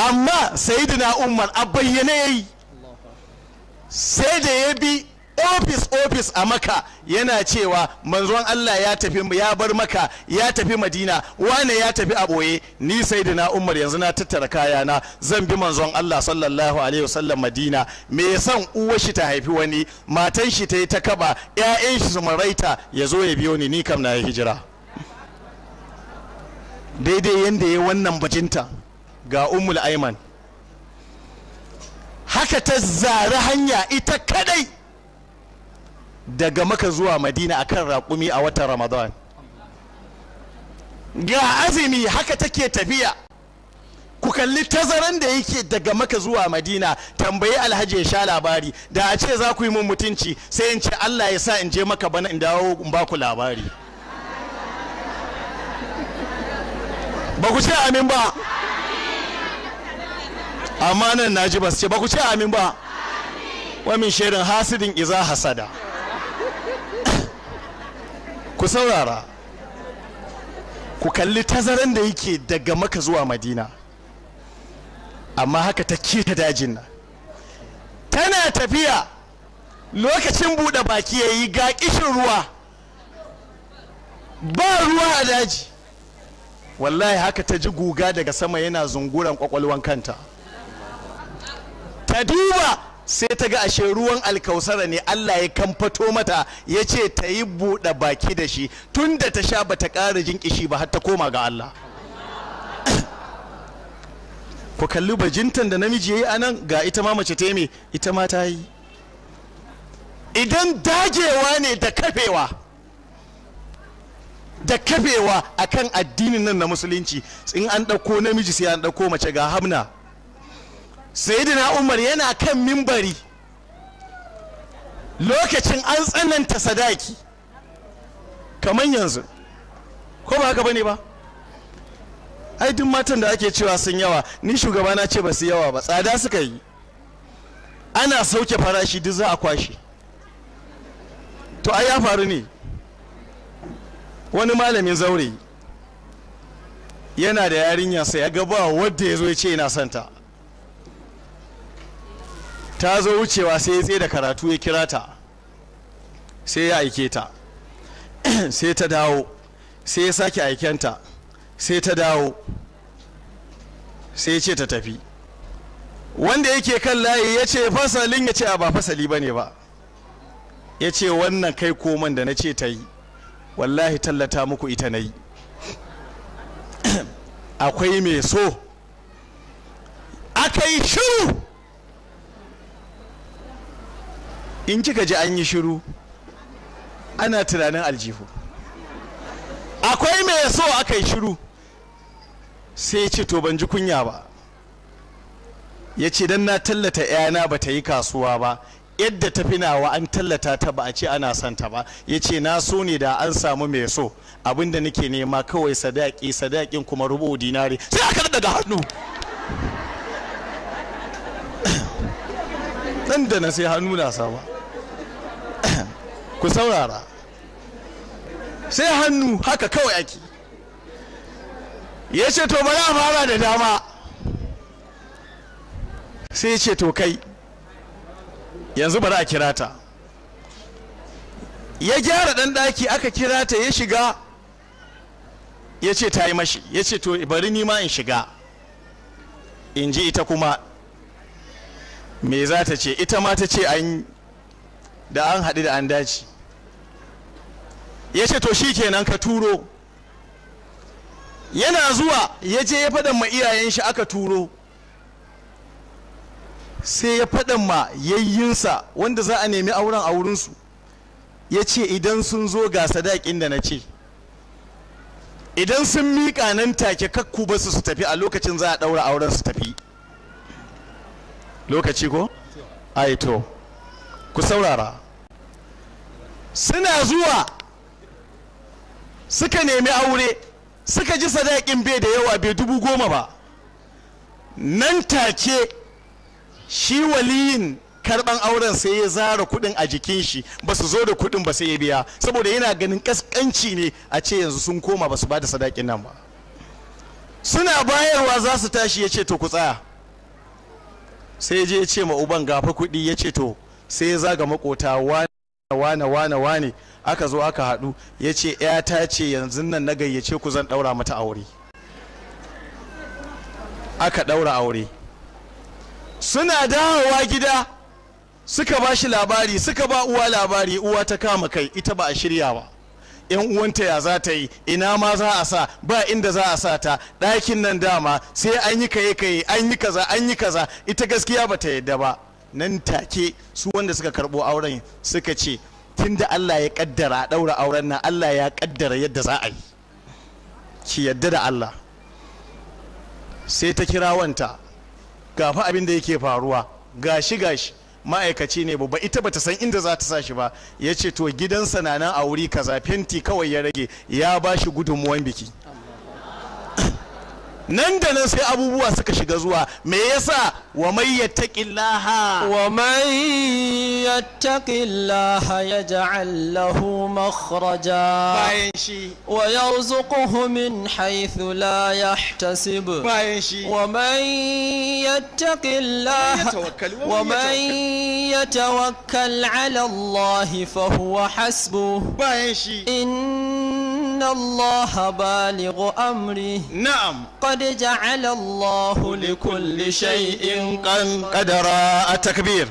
amma sayyidina Umar a bayyane yayi, sai da ya bi ofis a Maka yana cewa manzon Allah ya tafi, ya bar Maka ya tafi Madina, wane ya tafi a boye, ni sayyidina Umar yanzu na tattara kayana zan bi manzon Allah sallallahu alaihi wasallam Madina. Me san uwar shi ta haifi wani, matan shi ta yi ta kaba, ƴaƴan shi su maraita, ya zo ya biyo ni kam na yi hijira. Daidai yanda ya wannan bajinta ga Ummul Aiman, haka ta zara hanya ita kadai daga Maka zuwa Madina akan raƙumi a watan Ramadan. Ga azumi haka take tafiya. Ku kalli tazaran da yake daga Maka zuwa Madina. Tambayi Alhaji ya sha labari, da a ce za ku yi mun mutunci sai in ce Allah ya sa in je Maka bana in dawo in ba ku labari. Ba ku ce amin ba? Amma nan naji ba su ce ba ku ce amin ba? Wa min shirin hasidin iza hasada. Ku saurara, ku kalli tazaran da yake daga Maka zuwa Madina, amma haka ta keta dajin nan. Tana tafiya lokacin buɗe baki yayi, ga kishin ruwa, ba ruwa a daji. Wallahi haka ta ji guga daga sama yana zunguran kwakwalwan kanta. Ta duba sai ta ga ashe ruwan alkausara ne Allah ya kamfato mata, ya ce ta yi buɗe baki da shi. Tun da ta sha bata ƙara jin kishi ba har ta koma ga Allah. Ku kalli bajintan da namiji ya yi anan, ga ita ma mace ta yi, ita ma ta yi. Idan dagewa ne da kafewa akan addinin nan na musulunci, in an ɗauko namiji sai an ɗauko mace. Ga Hamna, sayyidina Umar yana kan mimbari lokacin an tsananta sadaki kamar yanzu, ko ba haka bane ba? Ai duk matan da ake cewa sun yawa, ni shugaba na ce ba su yawa ba, tsada suka yi. Ana sauke farashi duk za a kwashe. To ai ya faru ne, wani malamin zaure yana da yarinya sai ya gaba wadda ya zo ya ce yana santa. Ta zo wucewa sai ya tsaye da karatu, ya kira ta, sai ya aike ta, sai ta dawo, sai ya sake aikenta, sai ta dawo, sai ya ce ta tafi. Wanda yake kan layi ya ce fasalin, ya ce a ba fasali ba ne ba, ya ce wannan kai koman da na ce ta yi wallahi tallata muku ita na yi. Akwai mai so, aka yi shiru. In kika ji an yi shiru ana tunanin aljihu. Akwai mai so, aka yi shiru. Sai ce to ban ji kunya ba, ya ce don na tallata yana ba ta yi kasuwa ba, yadda ta finawa an tallata ta ba a ce ana son ta ba. Ya ce na so ne da an samu mai so, abinda nake nema kawai sadaki, sadakin kuma rubu dinari. Sai aka daga hannu nan da na sai hannu na sama. Ku saurara, sai hannu haka kawai ake. Ya ce to bari a fara da dama. Sai ya ce to kai yanzu bari a kira ta. Ya gyara ɗan ɗaki, aka kira ta, ya shiga. Ya ce ta yi mashi. Ya ce to bari ni ma in shiga in ji ita kuma me za ta ce. Ita ma ta ce an haɗu da an dace. Ya ce to shi kenan ka turo. Yana zuwa ya je ya faɗan ma iyayen shi, aka turo. Sai ya faɗan ma yayyinsa wanda za a nemi auren a wurinsu. Ya ce idan sun zo ga sadakin da na ce, idan sun miƙa nan take kakku ba su tafi, a lokacin za a ɗaura auren su tafi. Lokaci ko? Aito, ku saurara. Suna zuwa suka nemi aure, suka ji sadakin bai da yawa, bai 10,000 ba. Nan take shi waliyin karban auren sai ya zara kudin a jikin shi, ba su zo da kudin ba sai ya biya, saboda yana ganin kaskanci ne a ce yanzu sun koma ba su ba da sadakin nan ba. Suna bayarwa za su tashi, ya ce to ku tsaya, sai je ce ma uban gafa kuɗi, ya ce to sai ya zaga makota wane aka zo aka haɗu, ya ce ta ce yanzu nan na gayyace ku zan ɗaura mata aure. Aka ɗaura aure, suna dawowa gida suka ba shi labari, suka ba uwa labari. Uwa ta kama kai, ita ba a shirya ba. yan uwanta ya za ta yi, ina ma za a sa, ba inda za a sa ta, ɗakin nan dama sai an yi kaye an yi kaza, ita gaskiya ba ta yadda ba. Nan take su wanda suka karɓo auren suka ce tunda Allah ya kaddara a ɗaura auren nan, Allah ya kaddara yadda za a yi, ki yadda da Allah. Sai ta kira wanta, gafa abin da yake faruwa, gashi ma'aikaci ne babba, ita bata san inda za ta sa shi ba. Ya ce to gidansa na nan a wuri kaza, fenti kawai ya rage, ya ba shi gudunmuwan biki. Nan da nan sai abubuwa suka shiga zuwa. Me yasa? wa mai yattaqillaha yaj'al lahu makhraja bayan shi wa yarzuquhu min haythu la yahtasib bayan shi wa man yatawakkal 'ala Allah fa huwa hasbuh bayan shi inna Allah balighu amri na'am qad ja'ala Allah li kulli shay'in qadara. At-takbir.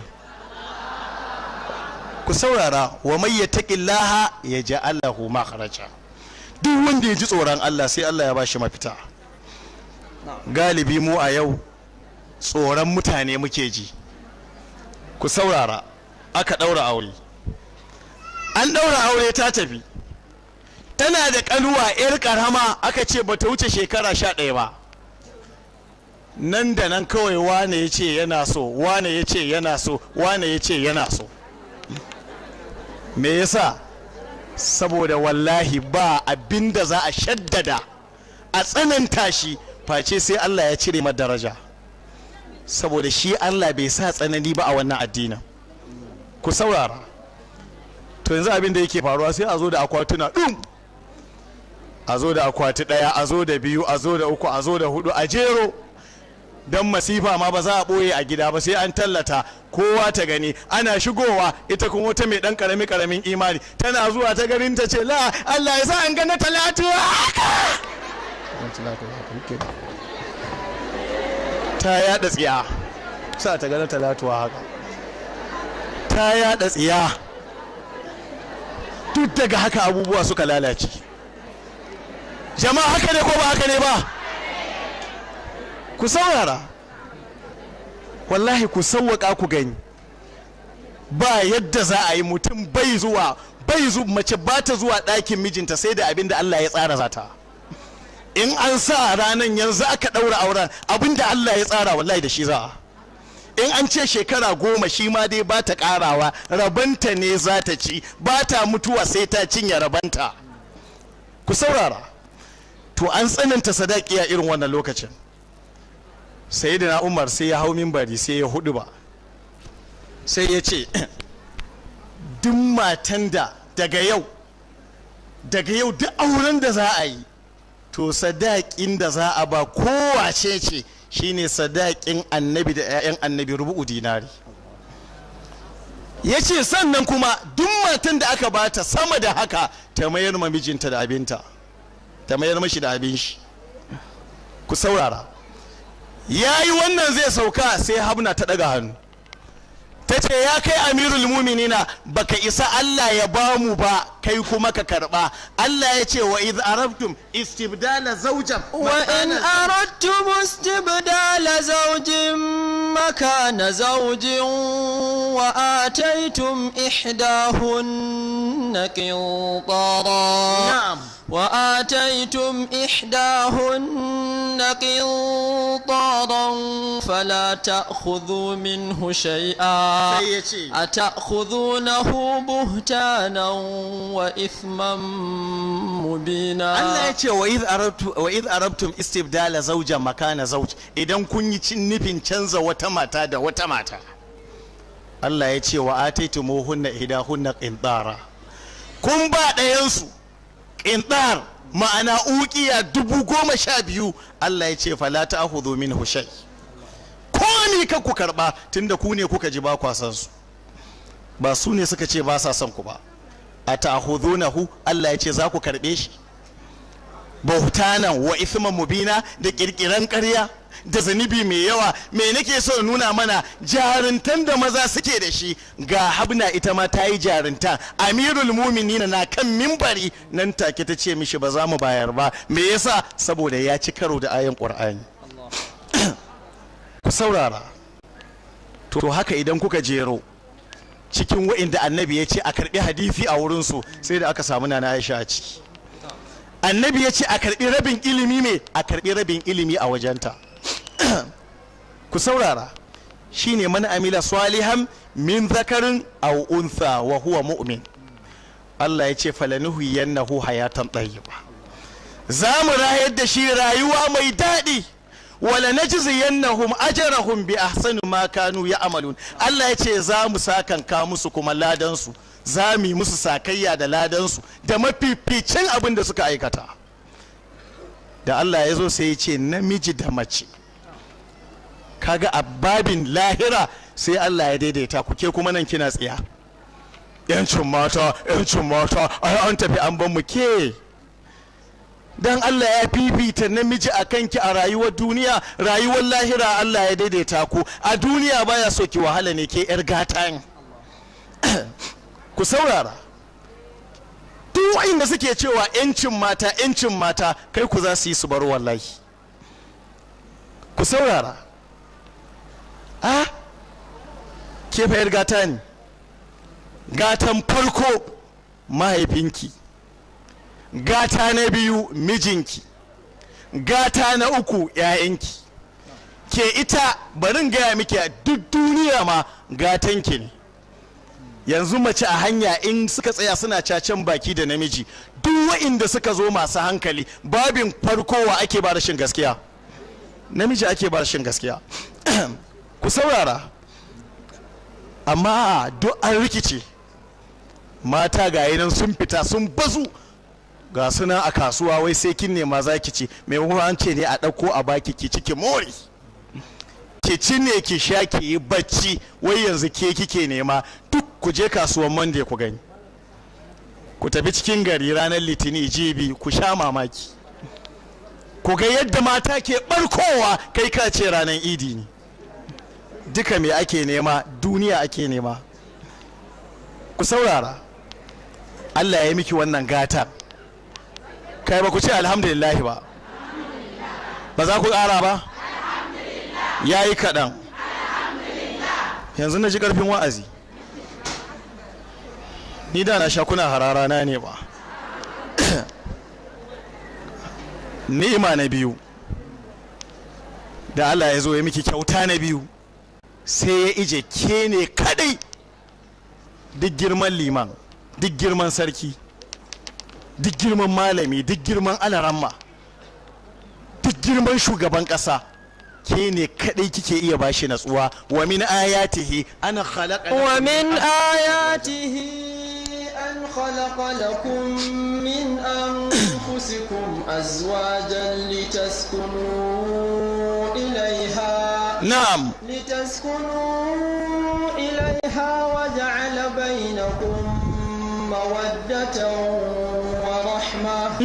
Ku saurara, wa may yattaqillaha yaj'al lahu makhraja. Duk wanda ya ji tsoron Allah sai Allah ya bashi mafita. Galibi mu a yau tsoron mutane muke ji. Ku saurara, aka daura aure, an daura aure ta tafi, tana da kanuwa yar karama, aka ce bata wuce shekara 11 ba. Nan da nan kawai wane ya ce yana so, wane ya ce yana so, wane ya ce yana so. Me yasa? Saboda wallahi ba abinda za a shaddada a tsananta shi face sai Allah ya cire masa daraja, saboda shi Allah bai sa tsanani ba a wannan addinin. Ku saurara, to yanzu abin da yake faruwa sai a zo da akwatuna ɗin, a zo da akwati ɗaya, a zo da biyu, a zo da uku, a zo da hudu, a jero. Don masifa ma ba za a ɓoye a gida ba, sai an tallata kowa ta gani. Ana shigowa, ita kuma wata mai ɗan ƙaramin imani tana zuwa ta ganin ta ce la Allah ya sa an gana Talatu haka, ta yaɗa tsiya, sa ta gana Talatu haka, ta yaɗa tsiya. Duk daga haka abubuwa suka lalace. Jama'a haka ne ko ba haka ne ba? Ku saurara, wallahi ku sauwaka ku gani. Ba yadda za a yi, mutum mace ba ta zuwa ɗakin mijinta sai da abin da Allah ya tsara zata. In an sa ranar yanzu aka ɗaura auren, abin da Allah ya tsara wallahi da shi za a. In an ce shekara 10 shi ma dai ba ta ƙarawa, rabanta ne za ta ci, ba ta mutuwa sai ta cinye rabanta. Ku saurara, to an tsananta sadaki a irin wannan lokacin. Sayyidina Umar sai ya hau minbari sai ya hudu ba, sai ya ce duk matan da daga yau duk auren da za a yi, to sadakin da za a ba kowace ce shine sadakin annabi da 'ya'yan annabi rubu'u dinari. Ya ce sannan kuma duk matan da aka bata sama da haka ta mayar ma mijinta da abinta, ta mayar mashi da abin shi. Ku saurara, ya yi wannan zai sauka sai Habna ta daga hannu ta ce ya kai amirul muminina, baka isa Allah ya ba mu ba, kai kuma ka karba. Allah ya ce wa idh arabtum istibdala zawjan makana zawjin wa ataytum ihdahunna qintara na'am وآتيتم إحداهن قنطارا فلا تأخذوا منه شيئا أتأخذونه بهتانا وإثما مبينا. الله يقول وإذ أردتم استبدال زوجا مكان زوج، إذا كنت نفين تنزى وتماتا دا وتماتا. الله يقول وآتيتموهن إحداهن قنطارا، كن بعد ينسو intar ma'ana ukiya 12,000. Allah ya ce fala ta'khudhu minhu shay, ko komi kan ku karba tunda ku ne kuka ji ba kwa san su, ba su ne suka ce ba sa son ku ba. ata'khudunahu Allah ya ce za ku karbe shi bautanan wa ithman mubina, da kirkiran ƙarya da zanibi mai yawa. me nake so nuna mana jaruntan da maza suke da shi. ga Habna ita ma ta yi jarunta, amirul mu'minin na kan mimbari nan take ta ce mishi ba za mu bayar ba. me yasa? saboda ya ci karo da ayan Qur'ani. ku saurara, to haka idan kuka jero cikin wa'inda annabi ya ce a karbi hadisi a wurinsu, sai da aka samu Nana Aisha a ciki. annabi ya ce a karbi rabin ilimi, me a karbi rabin ilimi a wajenta. ku saurara, shine man amila salihan min zakarin aw untha wa huwa mu'min. Allah ya ce falanuhyiyannahu hayatan tayyiba, za mu rayar da shi rayuwa mai daɗi. wala najziyannahum ajrahum bi ahsani ma kanu ya'malun. Allah ya ce za mu sakanka musu kuma ladansu, za mu yi musu sakayya da ladansu da mafificin abin da suka aikata. da Allah ya zo sai ya ce namiji da mace. kaga a babin lahira sai Allah ya daidaita ku, ke kuma nan kina tsiya, yancin mata ai an tafi an ban mu. ke dan Allah ya fifita namiji a kanki a rayuwar duniya, rayuwar lahira Allah ya daidaita ku. a duniya baya so ki wahala ne, ke yar gata. ku saurara, duk wanda suke cewa yancin mata kai ku za su yi su bar wallahi. ku saurara, ke fa yar gata ne. gatan farko mahaifinki, gata na biyu mijinki, gata na uku ‘ya'yanki. ke ita barin gaya miki duk duniya ma gatanki ne. yanzu mace a hanya in suka tsaya suna cacen baki da namiji, duk wa'inda suka zo masu hankali babin farkowa ake ba rashin gaskiya, namiji ake ba rashin gaskiya. ku saurara, amma duk an rikice. mata ga nan sun fita sun bazu, ga suna a kasuwa wai sai kin nema za ki ci, maimakon an ce ne a ɗauko a baki ki ci ki mori, ki ci ne ki sha ki yi bacci, wai yanzu ke kike nema. duk ku je kasuwan Monday ku gani, ku tafi cikin gari ranar Litini jibi, ku sha mamaki, ku ga yadda mata ke barkowa kai ka ce ranar Idi ne. duka me ake nema? duniya ake nema. ku saurara, Allah ya miki wannan gata, kai ba ku ce alhamdulillah ba? ba za ku ƙara ba? ya yi kaɗan. yanzu na ji ƙarfin wa'azi, ni da na sha kuna harara na ne ba. ni'ima na biyu da Allah ya zo ya miki kyauta na biyu, sai ya ije ke ne kadai, duk girman liman, duk girman sarki, duk girman malami, duk girman alaramma, duk girman shugaban ƙasa, ke ne kadai kike iya bashi natsuwa. wa min ayatihi an khalaqa lakum min anfusikum azwajan litaskunu ilayha. na'am. litaskunu ilayha wa ja'ala bainakum mawaddatan wa rahma.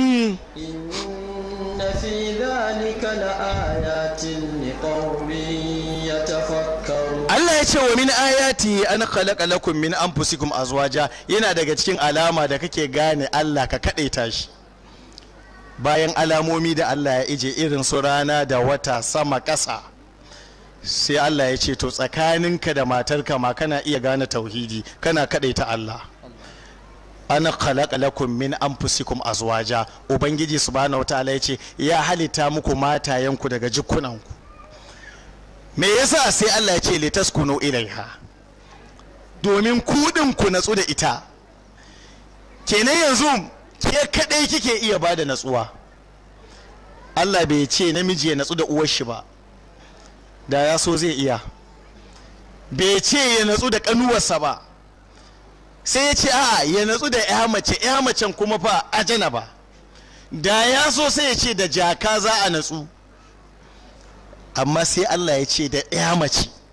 في ذلك لآيات لقوم يتفكرون. Allah ya ce wa min ayati an khalaqa lakum min anfusikum azwaja, yana daga cikin alama da kake gane Allah ka kadaita shi. bayan alamomi da Allah ya ije irin su rana da wata sama ƙasa, sai Allah ya ce to tsakaninka da matarka ma kana iya gane tauhidi, kana kadaita Allah. ana khalaqa lakum min anfusikum azwaja, ubangiji subhanahu wataala yace ya halitta muku matayenku daga jikunanku. me yasa? sai Allah ya ce litaskunu ilaiha, domin kudin ku natsu da ita. kenan yanzu ke kadai kike iya bada natsuwa. Allah bai ce namiji ya natsu da uwar shi ba, da ya so zai iya. bai ce ya natsu da kanuwarsa ba, sai ya ce a ya natsu da ya macen kuma fa ajana ba. da ya so sai ya ce da jaka za a natsu, amma sai Allah ya ce da ya mace.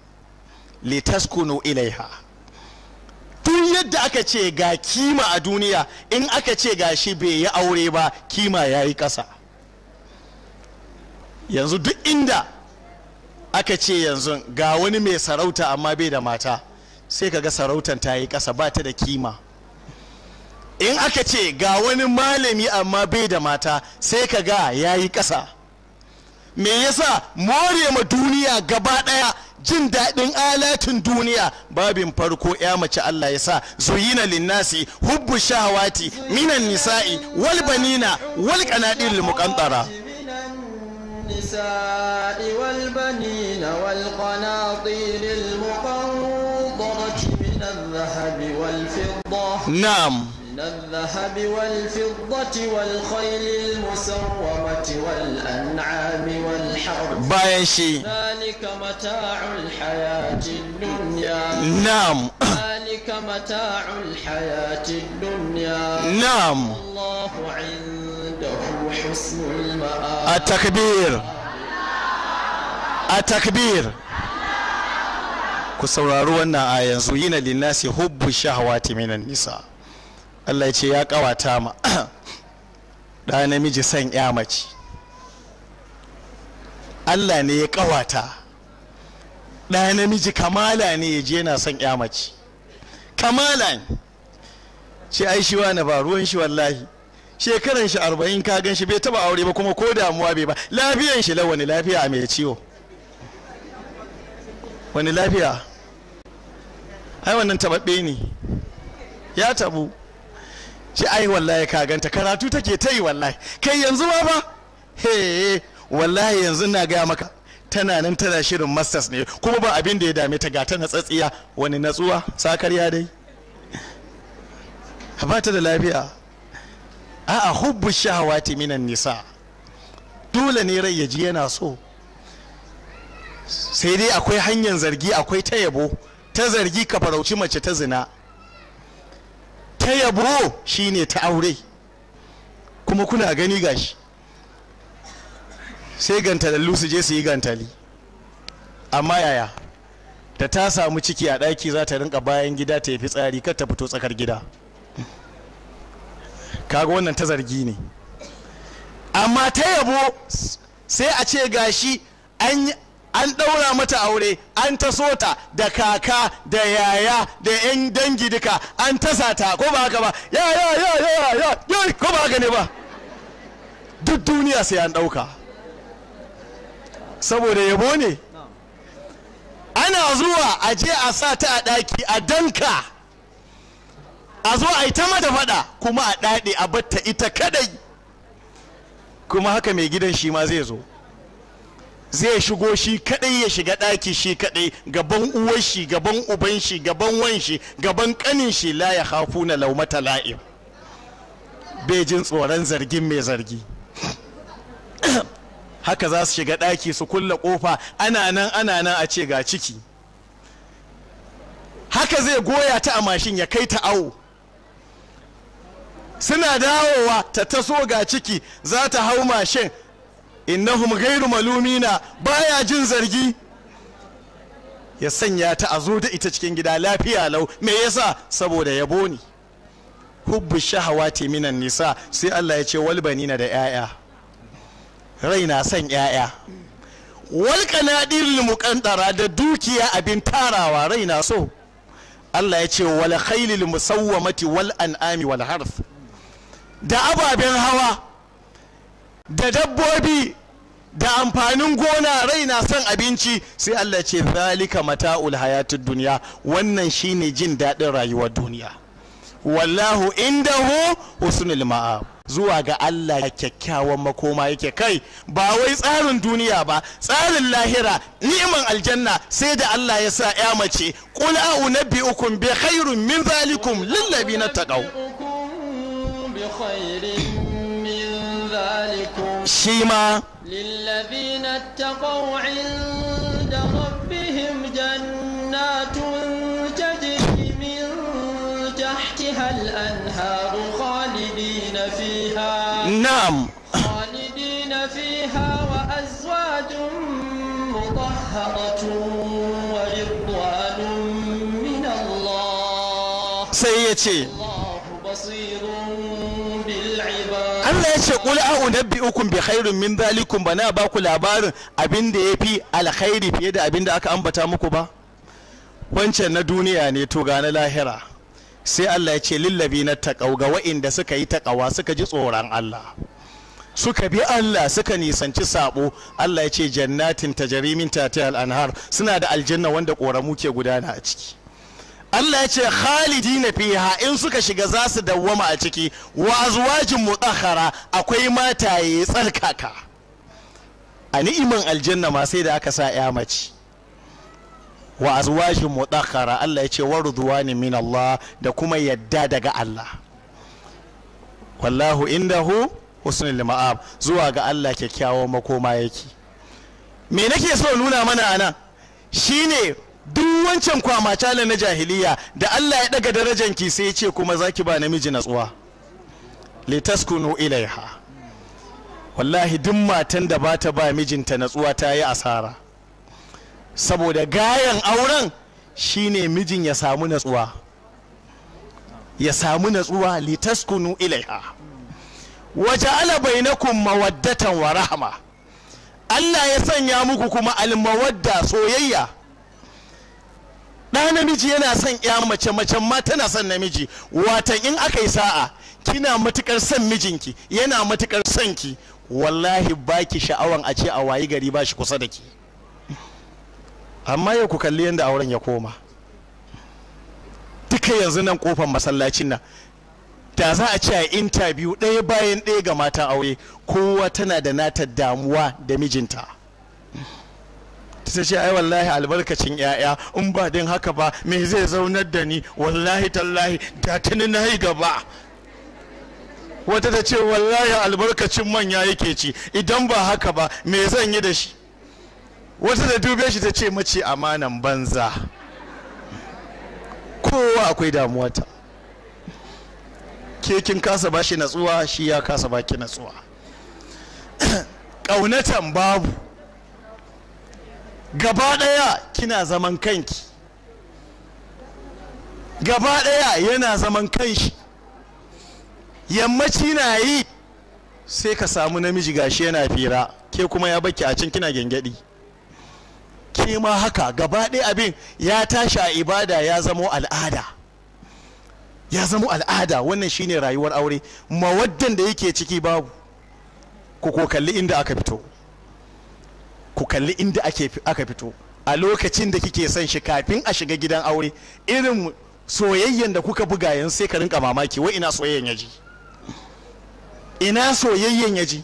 litaskunu ilaiha. Duk yadda aka ce ga kima a duniya, in aka ce ga shi bai yi aure ba, kima ya yi ƙasa. Yanzu duk inda aka ce yanzu ga wani mai sarauta amma bai da mata, sai kaga sarautan ta yi ƙasa, ba ta da kima. In aka ce ga wani malami amma bai da mata, sai kaga ya yi ƙasa. Me yasa? More ma duniya gaba ɗaya, jin daɗin alatin duniya. Babin farko ya mace Allah ya sa zuyina linnasi hubbu shahawati minan nisa'i wal banina wal qanadiril muqantara النساء والبنين والقناطير المقنطرة من الذهب والفضة نعم من الذهب والفضة والخيل المسومة والأنعام والحرث bayan shi ذلك متاع الحياة الدنيا نعم ذلك متاع الحياة الدنيا نعم الله عنده حسن المآب التكبير التكبير. ku saurari wannan a yanzu yina linnasi hubbu shahawati minan nisa. Allah ya ce ya kawata ma da namiji san ya mace. Allah ne ya kawata da namiji, kamala ne ya je yana son ya mace, kamala ne. ce ai shi wani ba ruwan shi, wallahi shekaran shi 40 ka gan shi bai taba aure ba, kuma ko damuwa bai ba, lafiyan shi lawani lafiya mai ciwo, wani lafiya? Ai wannan tababbe ne, ya tabu. ce ai wallahi ka ganta karatu take ta yi, wallahi kai yanzu ba he wallahi yanzu na gaya maka tana nan tana shirin masters ne, kuma ba abin da ya dame ta, ga ta natsatsiya. Wani natsuwa? Sakarya dai, ba ta da lafiya. A'a, hubbu shahawati minan nisa, dole ne rai ya ji yana so. Sai dai akwai hanyar zargi, akwai ta yabo. Ta zargi ka farauci mace ta zina, ta yabo shine ta aure. Kuma kuna gani gashi sai gantalallu su je su yi gantali, amma yaya da ta samu ciki a ɗaki za ta rinka bayan gida ta yi fitsari, kar ta fito tsakar gida. Kaga wannan ta zargi ne. Amma ta yabo sai a ce gashi an ɗaura mata aure, an taso ta da kaka da yaya da 'yan dangi duka, an tasa ta, ko ba haka ba? Ya ko ba haka ne ba? Duk duniya sai an ɗauka, saboda yabo ne. Ana zuwa a je a sa ta a ɗaki a danka, a zo a yi ta mata faɗa, kuma a ɗaɗe a batta ita kadai. Kuma haka mai gidan shi ma zai zo, zai shigo shi kadai, ya shiga ɗaki shi kadai, gaban uwar shi, gaban uban shi, gaban wan shi, gaban kanin shi. La ya khafuna laumata la'im, bai jin tsoron zargin mai zargi. Haka za su shiga ɗaki su kulle ƙofa, ana nan a ce ga ciki. Haka zai goya ta a mashin ya kai ta awo. Suna dawowa ta taso ga ciki, za ta hau mashin, innahum ghairu malumina, baya jin zargi. Ya sanya ta a zo da ita cikin gida lafiya lau. Me yasa? Saboda yabo ne. Hubbu shahawati minan nisa. Sai Allah ya ce wal banina da 'ya'ya. Rai na son 'ya'ya. Wal qanadiril muqantara, da dukiya abin tarawa, rai na so. Allah ya ce wal khailil musawwamati wal an'ami wal harth, da ababen hawa da dabbobi da amfanin gona, rai na son abinci. Sai Allah ce zalika mata'ul hayatid dunya, wannan shine jin daɗin rayuwar duniya. Wallahu indahu husnul ma'ab, zuwa ga Allah kyakkyawan makoma yake. Kai ba wai tsarin duniya ba, tsarin lahira, ni'man aljanna, sai da Allah ya sa ya mace. Qul a'unabbi'ukum bi khairin min zalikum lil ladina taqaw. shi ma للذين اتقوا عند ربهم جنات تجري من تحتها الأنهار خالدين فيها نعم خالدين فيها وأزواج مطهرة ورضوان sai ya ce الله بصير بالعباد Allah ya ce qul a'unabbi'ukum bi khairin min dhalikum, bana ba ku labarin abin da yafi alkhairi fiye da abin da aka ambata muku ba. Wancan na duniya ne, to ga na lahira. Sai Allah ya ce lillabina taqaw, ga wa'inda suka yi taqawa, suka ji tsoron Allah, suka bi Allah, suka nisanci sabo. Allah ya ce jannatin tajri min tahtiha al-anhar, suna da aljanna wanda koramu ke gudana a ciki. Allah ya ce khalidina fiha, in suka shiga za su dawwama a ciki. Wa azwajin mutahhara, akwai mataye tsarkaka. A ni'iman aljanna ma sai da aka sa ya mace. Wa azwajin mutahhara, Allah ya ce wa ridwani min Allah, da kuma yadda daga Allah. Wallahu indahu husnul ma'ab, zuwa ga Allah kyakkyawan makoma yake. Me nake so nuna mana anan shine duk wancan kwamacala na jahiliya da Allah ya daga darajanki sai ya ce kuma zaki ba namiji natsuwa, litaskunu ilaiha. Wallahi duk matan da ba ta ba mijinta natsuwa ta yi asara, saboda gayan auren shine mijin ya samu natsuwa, ya samu natsuwa. Litaskunu ilaiha waja'ala bainakum mawaddatan wa rahma, Allah ya sanya muku kuma almawadda, soyayya. ɗa namiji yana son ya mace, macen ma tana son namiji. Watan in aka yi sa'a kina matukar son mijinki, yana matukar son ki, wallahi baki sha'awan a ce a wayi gari ba shi kusa da ki. Amma yau ku kalli yadda auren ya koma. Duka yanzu nan kofar masallacin nan da za a ce a interview ɗaya bayan ɗaya ga matan aure, kowa tana da nata damuwa da mijinta. Ta ce ai wallahi albarkacin yaya, in ba din haka ba me zai zaunar da ni, wallahi tallahi da tuni na yi gaba. Wata ta ce wallahi albarkacin manya yake ci, idan ba haka ba me zan yi da shi. Wata da dube shi ta ce mace amanan banza. Kowa akwai damuwata. Ke kin kasa bashi natsuwa, shi ya kasa baki natsuwa. Ƙaunatan babu, gaba ɗaya kina zaman kanki, gaba ɗaya yana zaman kanshi. Yammaci na yi sai ka samu namiji gashi yana fira, ke kuma ya baki a can kina gyangyaɗi. Ke ma haka, gaba ɗaya abin ya tashi a ibada, ya zamo al'ada, ya zamo al'ada. Wannan shine rayuwar aure. Mawaddan da yake ciki babu. Ku ko kalli inda aka fito, ku kalli inda aka fito a lokacin da kike son shi kafin a shiga gidan aure. Irin soyayyen da kuka buga yanzu sai ka rinka mamaki, wai ina soyayyen yaji, ina soyayyen yaji.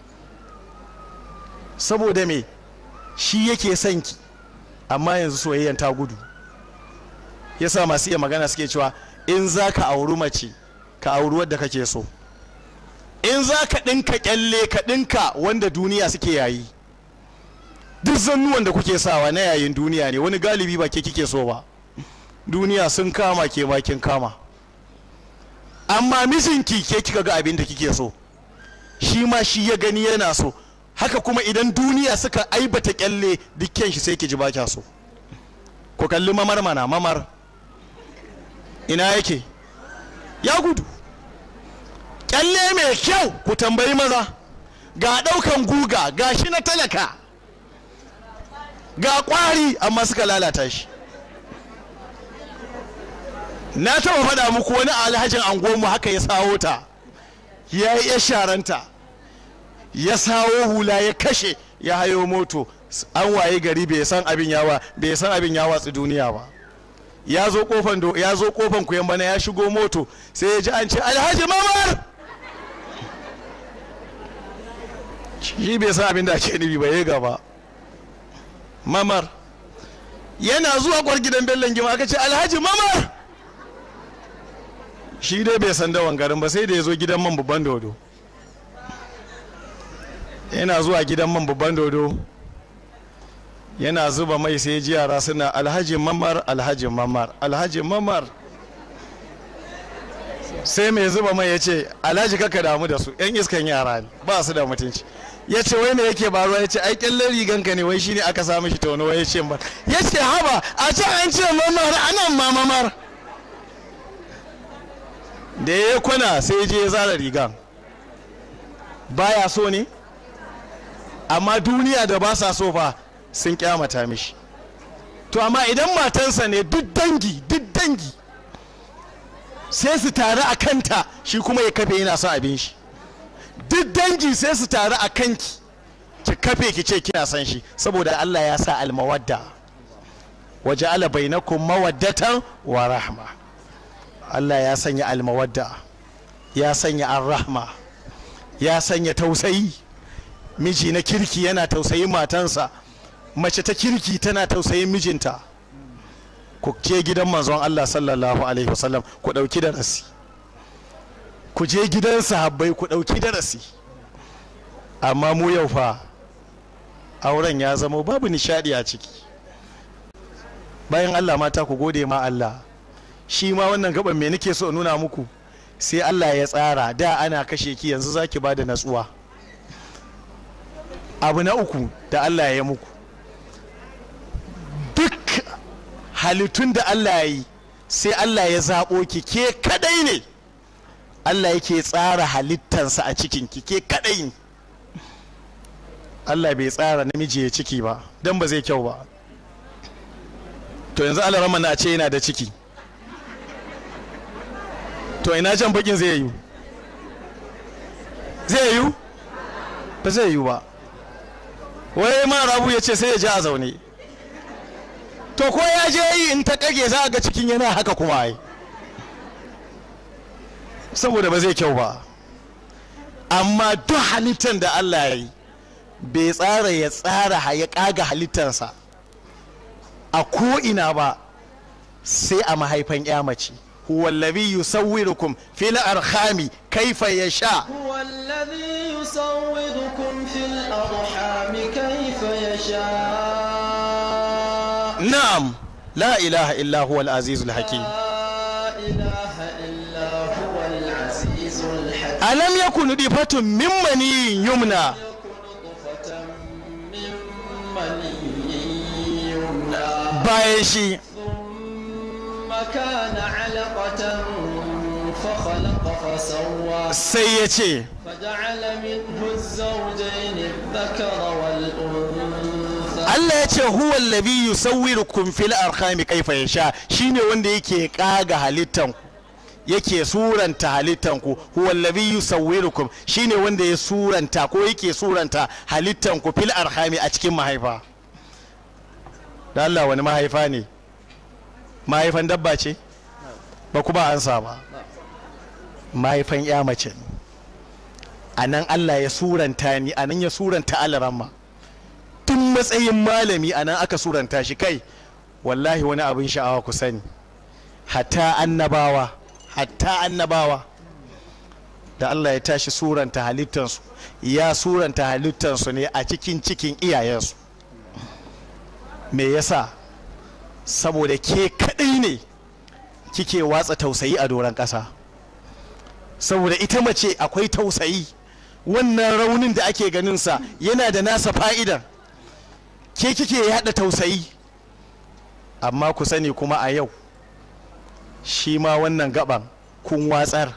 Saboda me? Shi yake son ki, amma yanzu soyayyen ta gudu. Yasa masu iya magana suke cewa in za ka auri mace, ka auri wadda kake so. In za ka ɗinka kyalle, ka ɗinka wanda duniya suke yayi. Duk zannuwan da kuke sawa na yayin duniya ne, wani galibi ba ke kike so ba. Duniya sun kama, ke ma kin kama. Amma mijinki ke kika ga abin da kike so, shi ma shi ya gani yana so. Haka kuma idan duniya suka aibata kyalle, dukkan shi sai ki ji ba kya so. Ku kalli mamar mana, mamar ina yake? Ya gudu. Kyalle mai kyau ku tambayi maza, ga ɗaukan guga, ga shi na talaka, ga ƙwari, amma suka lalata shi. Na taɓa faɗa muku wani alhajin anguwanmu haka ya sawo ta, ya yi ya sharanta, ya sawo hula ya kashe, ya hayo moto. An waye gari bai san abin ya watsi duniya ba. Ya zo kofan kuyan bana, ya shigo moto sai ya ji an ce Alhaji Mamar. Shi bai san abin da ake nufi ba, ya gaba. Mamar yana zuwa kwar gidan Bello Gima aka ce Alhaji Mamar. Shi dai bai san dawan garin ba, sai da ya zo gidan man babban dodo. Yana zuwa gidan man babban dodo, yana zuba mai, sai ji yara suna Alhaji Mamar, Alhaji Mamar, Alhaji Mamar. Sai mai zuba mai ya ce Alhaji kaka damu da su, yan iskan yara ne, ba su da mutunci. Ya ce wai me yake baruwa? Ya ce ai kyallen riganka ne, wai shine aka samu shi tono. Ya ce ba, ya ce haba, a can an ce Mamar, anan ma Mamar. da ya kwana sai je ya zara rigan baya so ne amma duniya da ba sa so fa sun kyamata mishi. To amma idan matansa ne duk dangi sai su taru a kanta shi kuma ya kafe yana son abin shi, duk dangi sai su taru a kanki ki kafe ki ce kina son shi, saboda Allah ya sa almawadda waja'ala bainakum mawaddatan wa rahma. Allah ya sanya almawadda, ya sanya arrahma, ya sanya tausayi. Miji na kirki yana tausayin matansa, mace ta kirki tana tausayin mijinta. Ku je gidan manzon Allah sallallahu alaihi wasallam ku dauki darasi, ku je gidan sahabbai ku dauki darasi. Amma mu yau fa auren ya zama babu nishadi a ciki. Bayan Allah mata ku gode ma Allah, shi ma wannan gaban me nake so nuna muku, sai Allah ya tsara da ana kashe ki yanzu zaki bada natsuwa. Abu na uku da Allah ya muku, duk halittun da Allah ya yi sai Allah ya zaɓo ki, ke kadai ne Allah yake tsara halittansa a cikin ki, ke kadai ne. Allah bai tsara namiji ya ciki ba don ba zai kyau ba. To yanzu Allah rama na ce yana da ciki, to ina jan bakin zai yi? Zai yi? Ba zai yi ba. Wai ma Rabu ya ce sai ya ji a zaune, to ko ya je yi in ta kage za a ga cikin yana haka kuma ai, saboda ba zai kyau ba. Amma duk halittar da Allah ya yi bai tsara ya tsara ya kaga halittarsa a ko'ina ba sai a mahaifan ya mace. huwa allazi yusawwirukum fil arhami kaifa yasha, هو الذي يصوركم في الأرحام كيف يشاء. na'am, la ilaha illa huwa al-azizul hakim. لا إله إلا هو العزيز الحكيم. alam yakunu difatun min mani yumna, يكن نطفة من مني يمنى bayan shi ثم كان علقة فخلق فسوى sai ya ce فجعل منه الزوجين الذكر والأنثى. Allah ya ce huwa allazi yusawwirukum fil arhami kaifa yasha, shine wanda yake kaga halittanku, yake suranta halittanku. huwa allazi yusawwirukum, shine wanda ya suranta ko yake suranta halittanku fil arhami, a cikin mahaifa. da Allah wani mahaifa ne? Mahaifan dabba ce? Ba ku ba ansa ba. Mahaifan ya mace ne. A nan Allah ya suranta ni, a nan ya suranta alaramma. Tun matsayin malami a nan aka suranta shi. Kai wallahi wani abin sha'awa ku sani, hatta annabawa da Allah ya tashi suranta halittansu, ya suranta halittansu ne a cikin iyayensu. Me yasa? Saboda ke kadai ne kike watsa tausayi a doron ƙasa. Saboda ita mace akwai tausayi, wannan raunin da ake ganinsa yana da nasa fa'idan, ke kike yada tausayi. Amma ku sani kuma a yau shi ma wannan gaban kun watsar.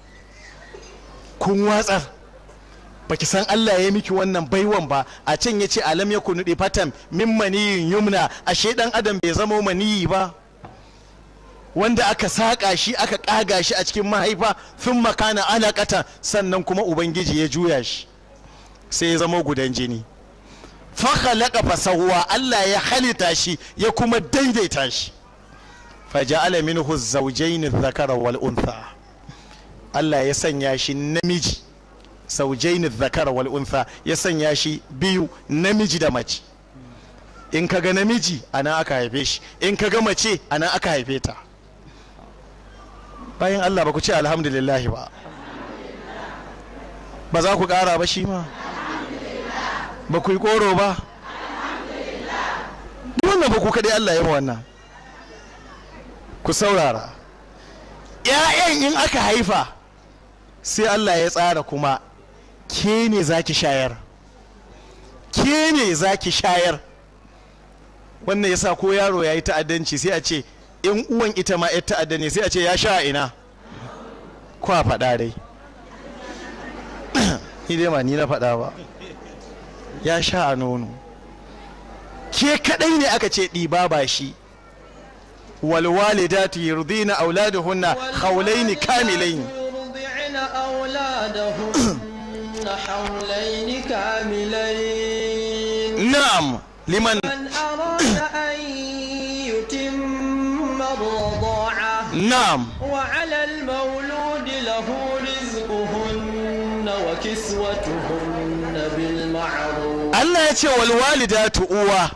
Baki san Allah ya miki wannan baiwan ba. A can yace alam yakunu difatan min maniyin yumna, ashe dan adam bai zama maniyi ba, wanda aka saka shi aka kaga shi a cikin mahaifa. thumma kana alaqatan, sannan kuma ubangiji ya juya shi sai ya zama gudan jini. fa khalaqa fasawwa, Allah ya halitta shi ya kuma daidaita shi. fa ja'ala minhu az-zawjayn adh-dhakara wal untha, Allah ya sanya shi namiji, zawjayn adh-dhakara wal untha, ya sanya shi biyu, namiji da mace. In kaga namiji ana aka haife shi, in kaga mace ana aka haife ta. Bayan Allah ba ku ce alhamdulillah ba? Ba za ku ƙara ba shi ma? Ba ku yi ƙoro ba? Wannan ba ku kaɗai Allah ya wannan. Ku saurara, ‘ya'yan in aka haifa sai Allah ya tsara kuma ke ne za ki shayar, wannan ya sa ko yaro ya yi ta'addanci sai a ce in uwan ita ma ‘yar ta'adda ne sai a ce ya sha ina, kwa faɗa dai ni dai ma ni na faɗa ba, ya sha a nono. Ke kaɗai ne aka ce ɗiba ba shi. والوالدات يرضين أولادهن حولين كاملين. يرضعن أولادهن حولين كاملين. نعم لمن أراد أن يتم الرضاعة. نعم. وعلى المولود له رزقهن وكسوتهن بالمعروف. الله يتي والوالدات uwa.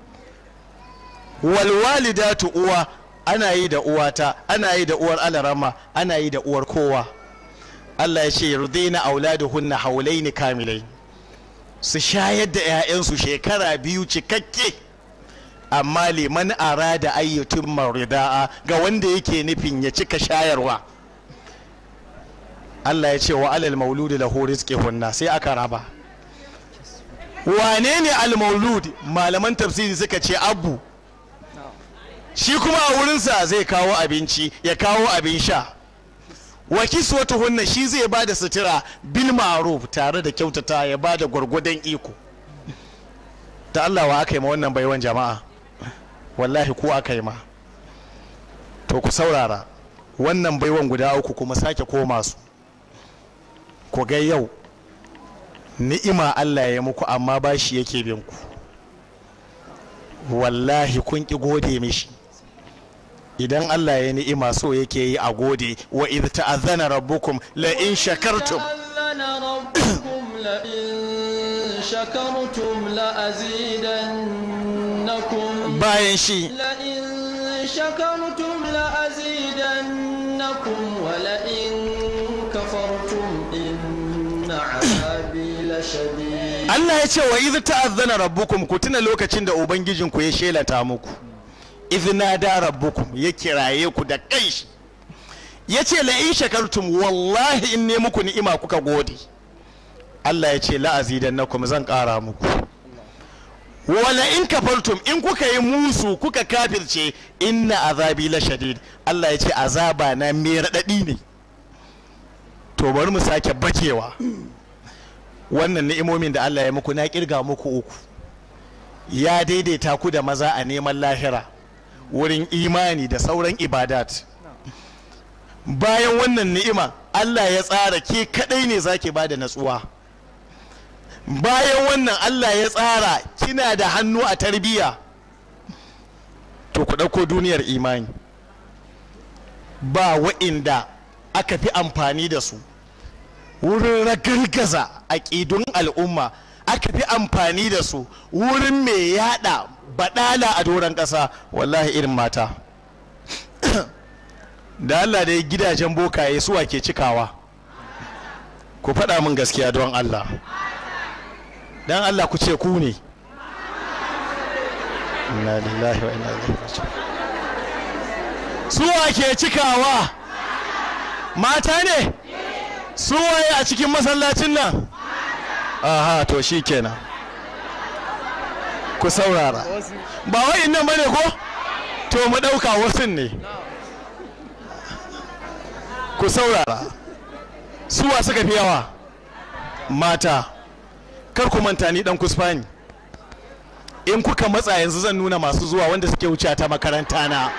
Walwalidatu uwa, ana yi da uwata, ana yi da uwar alarama, ana yi da uwar kowa. Allah ya ce yurdina auladuhunna haulaini kamilai, su shayar da 'ya'yansu shekara 2 cikakke. Amma liman arada ayyutun marida'a, ga wanda yake nufin ya cika shayarwa. Allah ya ce wa alal mauludi lahu rizquhunna, sai aka raba. Wane ne al maulud? Malaman tafsiri suka ce abu. Shi kuma a wurinsa zai kawo abinci, ya kawo abin sha. Wa kiswatuhunna, shi zai ba da sutura bil ma'ruf, tare da kyautata, ya ba da gwargwadon iko. Ta Allah wa aka yi ma wannan baiwan jama'a? Wallahi ku aka yi ma. To ku saurara, wannan baiwan guda uku kuma sake koma su. Ku ga yau ni'ima Allah ya muku, amma bashi yake bin ku. Wallahi kun ki gode mishi. Idan Allah ya ni'ima so yake yi a gode. Wa idh ta'azzana rabbukum la in shakartum la azidannakum. bayan shi la in shakartum la azidannakum wa la in kafartum inna 'adabi lashadid. Allah ya ce wa idh ta'azzana rabbukum, ku tuna lokacin da ubangijinku ya shelata muku. Izina da rabbukum, ya kiraye ku da kanshi, ya ce la in shakartum, wallahi in ne muku ni'ima kuka gode, Allah ya ce la azidannakum, zan ƙara muku. Wala in kafartum, in kuka yi musu kuka kafirce, inna azabi la shadid, Allah ya ce azaba na mai raɗaɗi ne. To bari mu sake bakewa wannan ni'imomin da Allah ya muku. Na kirga muku uku. Ya daidaita ku da maza a neman lahira, wurin imani da sauran ibadat. Bayan wannan ni'ima, Allah ya tsara ke kadai ne zaki bada natsuwa. Bayan wannan, Allah ya tsara kina da hannu a tarbiyya. To ku dauko duniyar imani, ba wa'inda aka fi amfani da su wurin ragargaza aƙidun al'umma, aka fi amfani da su wurin mai yada badala a doron ƙasa, wallahi irin mata. Da Allah dai gidajen bokaye suwa ke cikawa? Ku faɗa min gaskiya don Allah. Dan Allah ku ce ku ne. Inna lillahi wa inna ilaihi raji'un. Suwa ke cikawa? Mata ne? Suwaye a cikin masallacin nan? Aha, to shi kenan. Ku saurara. Ba wai nan bane ko? To mu ɗauka wasu ne. Ku saurara. Suwa suka fi yawa? Mata. Kar ku manta ni dan kusfa ne. In kuka matsa yanzu zan nuna masu zuwa wanda suke wuce ta makaranta na.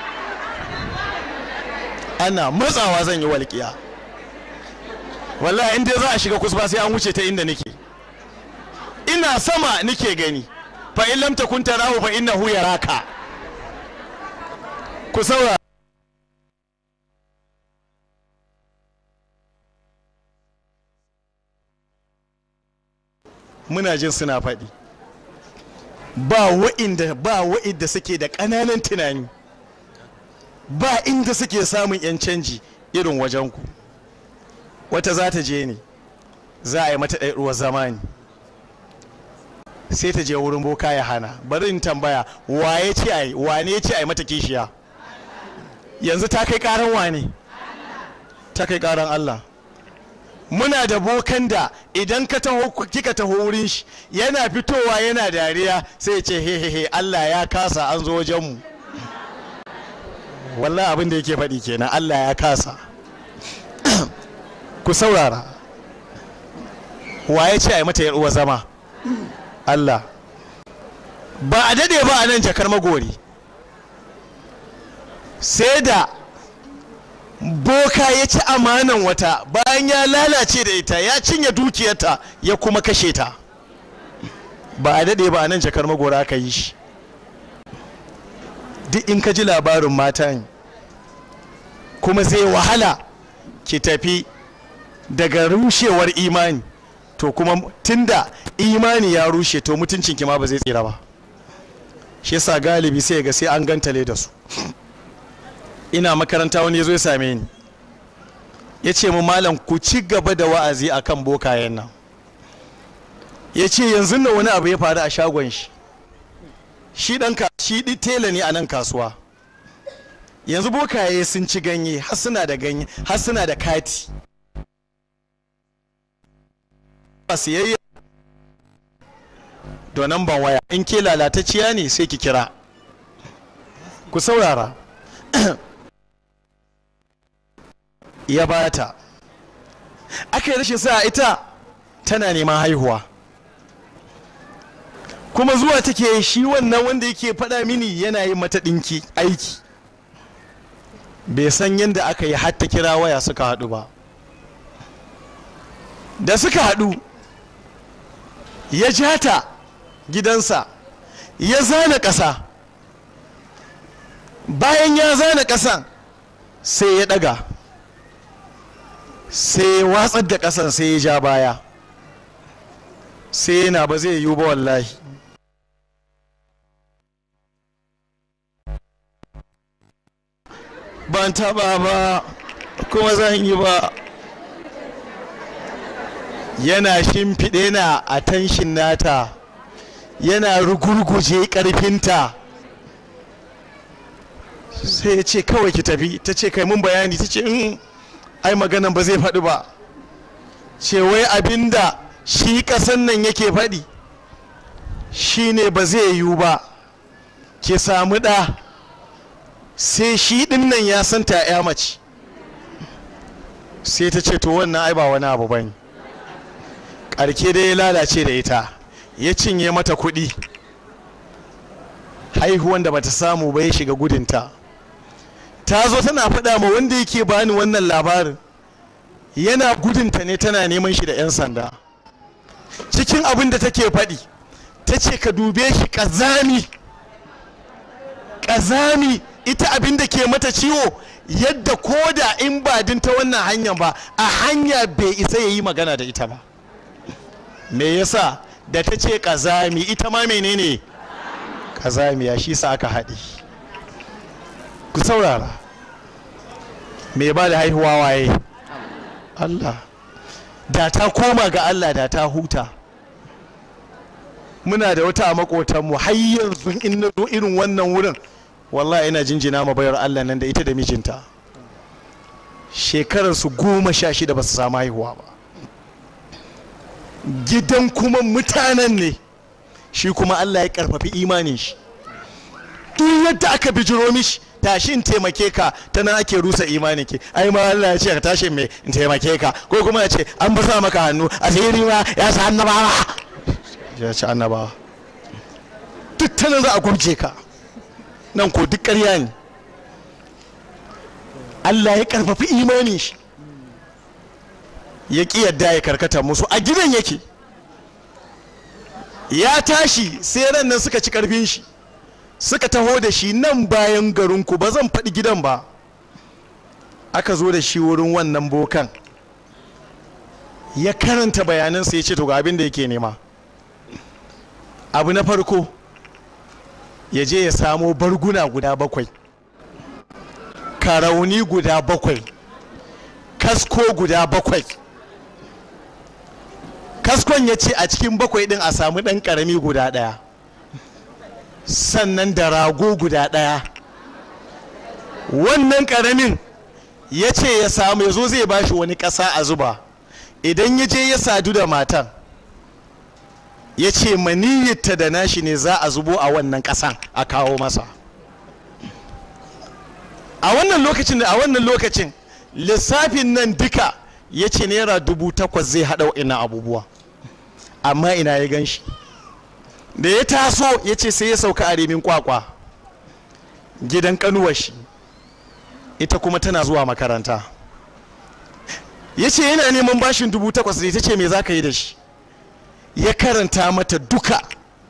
Ana matsawa zan yi walƙiya. Wallahi in dai za a shiga kusfa sai an wuce ta inda nake. Ina sama nake gani. Fa in lam takun tarahu fa innahu yaraka. Ku saurara. Muna jin suna faɗi. Ba wa'inda suke da ƙananan tunani, ba inda suke samun 'yan canji irin wajenku. Wata za ta je ne, za a yi mata ɗaiɗuwar zamani, sai ta je wurin boka ya hana. Bari in tambaya, wane ce a yi mata kishiya? Yanzu ta kai ƙaran wane? Ta kai ƙaran Allah. Muna da bokan da idan kika taho wurin shi, yana fitowa yana dariya, sai ya ce hehehe Allah ya kasa, an zo wajenmu. Wallahi abin da yake faɗi kenan, Allah ya kasa. ku saurara, waye ce a yi mata yar uwa zama? Allah. Ba a dade ba a nan jakar Magori, sai da boka ya ci amanan wata, bayan ya lalace da ita, ya cinye dukiyarta, ya kuma kashe ta. Ba a dade ba a nan jakar Magori aka yi shi. Duk in ka ji labarin matan, kuma zai wahala ki tafi daga rushewar imani, to kuma tunda imani ya rushe, to mutuncinki ma ba zai tsira ba. Shi yasa galibi sai ga sai an gantale da su. Ina makaranta wani ya zo ya same ni, ya ce mu malam ku ci gaba da wa'azi akan bokayen nan. Ya ce yanzu nan wani abu ya faru a shagon shi, shi tela ne a nan kasuwa. Yanzu bokaye sun ci ganye, har suna da ganye, har suna da kati. Siyayya da namban waya, in ke lalatacciya ne sai ki kira. Ku saurara. Ya bata, aka yi rashin sa, ita tana neman haihuwa, kuma zuwa take shi wannan wanda yake faɗa mini yana yin mata ɗinki aiki. Bai san yadda aka yi har ta kira waya suka haɗu ba. Da suka haɗu, ya ja ta gidansa, ya zana ƙasa. Bayan ya zana ƙasan, sai ya ɗaga, sai ya watsar da ƙasan, sai ya ja baya, sai yana ba zai yiwu ba wallahi. Ban taɓa ba kuma zan yi ba. Yana shimfiɗe na a tanshin nata, yana rugurguje ƙarfinta. Sai ya ce kawai ki tafi. Ta ce kai mun bayani. Ta ce ai maganan ba zai faɗi ba. Ce wai abinda shi ƙasan nan yake faɗi shine ba zai yiwu ba ki samu ɗa sai shi ɗin nan ya santa ya mace. Sai ta ce to wannan ai ba wani abu bane. Ƙarke dai ya lalace da ita, ya cinye mata kuɗi, haihuwan da bata samu ba ya shiga gudunta. Ta zo tana faɗa ma wanda yake bani wannan labarin, yana gudunta ne, tana neman shi da 'yan sanda. Cikin abin da take faɗi, ta ce ka dube shi ƙazami, ƙazami. Ita abin da ke mata ciwo, yadda koda in ba din ta wannan hanyar ba, a hanya bai isa ya yi magana da ita ba. Me yasa? Da ta ce ƙazami, ita ma menene ƙazamiya, shi sa aka haɗe. Ku saurara, me ba da haihuwa waye? Allah. Da ta koma ga Allah da ta huta. Muna da wata a makotanmu, har yanzu in na zo irin wannan wurin, wallahi ina jinjina ma bayar Allah nan da ita da mijinta. Shekararsu 16 ba su samu haihuwa ba. Gidan kuma mutanen ne, shi kuma Allah ya karfafi imanin shi. Duk yadda aka bijiro mishi, tashi in taimake ka, ta nan ake rusa imanin ki. Ai ma Allah ya ce ka tashi mai in taimake ka, ko kuma ya ce an ba sa maka hannu, asiri ma ya sa annabawa. Ya ce annabawa. Duk ta nan za a gurje ka. Nan ko duk ƙarya ne. Allah ya karfafi imanin shi, ya ƙi yadda ya karkata musu. A gidan yake, ya tashi sai ran nan suka ci ƙarfin shi, suka taho da shi nan bayan garinku, ba zan faɗi gidan ba. Aka zo da shi wurin wannan bokan, ya karanta bayanansa, ya ce to ga abin da yake nema. Abu na farko, ya je ya samo barguna guda 7, karauni guda 7, kasko guda 7. Kaskon ya ce a cikin 7 din a samu ɗan ƙarami guda 1, sannan da rago guda 1. Wannan ƙaramin ya ce ya samu, ya zo zai bashi wani ƙasa a zuba. Idan ya je ya sadu da matan, ya ce maniyyarta da nashi ne za a zubo a wannan ƙasan a kawo masa. A wannan lokacin lissafin nan duka ya ce naira 8,000 zai haɗa wa'ina abubuwa, amma ina ya gan shi da ya taso. Ya ce sai ya sauka a Rimin Kwakwa gidan kanuwar shi, ita kuma tana zuwa makaranta. Ya ce yana neman bashin 8,000 ne. Ta ce me za ka yi da shi? Ya karanta mata duka.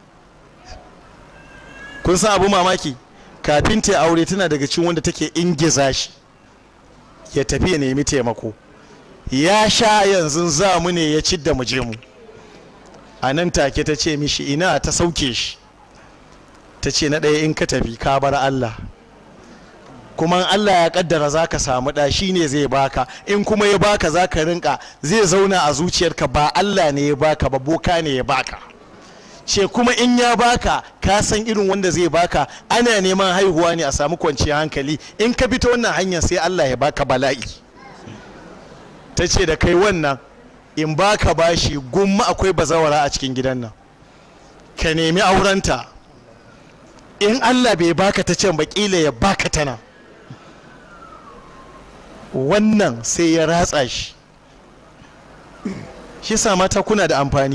Kun san abu mamaki, kafin ta aure tana daga cikin wanda take ingiza shi ya tafi ya nemi taimako. Ya sha yanzu za mu ne ya ci da mu je mu. A nan take ta ce mishi ina, ta sauke shi. Ta ce na ɗaya in ka tafi ka bar Allah, kuma Allah ya kaddara za ka samu ɗa shi ne zai baka, in kuma ya baka za ka rinka zai zauna a zuciyarka ba Allah ne ya baka ba, boka ne ya baka. Ce kuma in ya baka ka san irin wanda zai baka, ana neman haihuwa ne a samu kwanciyar hankali, in ka bi ta wannan hanyar sai Allah ya baka bala'i. Ta ce da kai wannan in baka bashi gumma akwai bazawara a cikin gidan nan, ka nemi aurenta, in Allah bai baka ta can ba kila ya baka tana. Wannan sai ya ratsa shi. Shi sa mata kuna da amfani.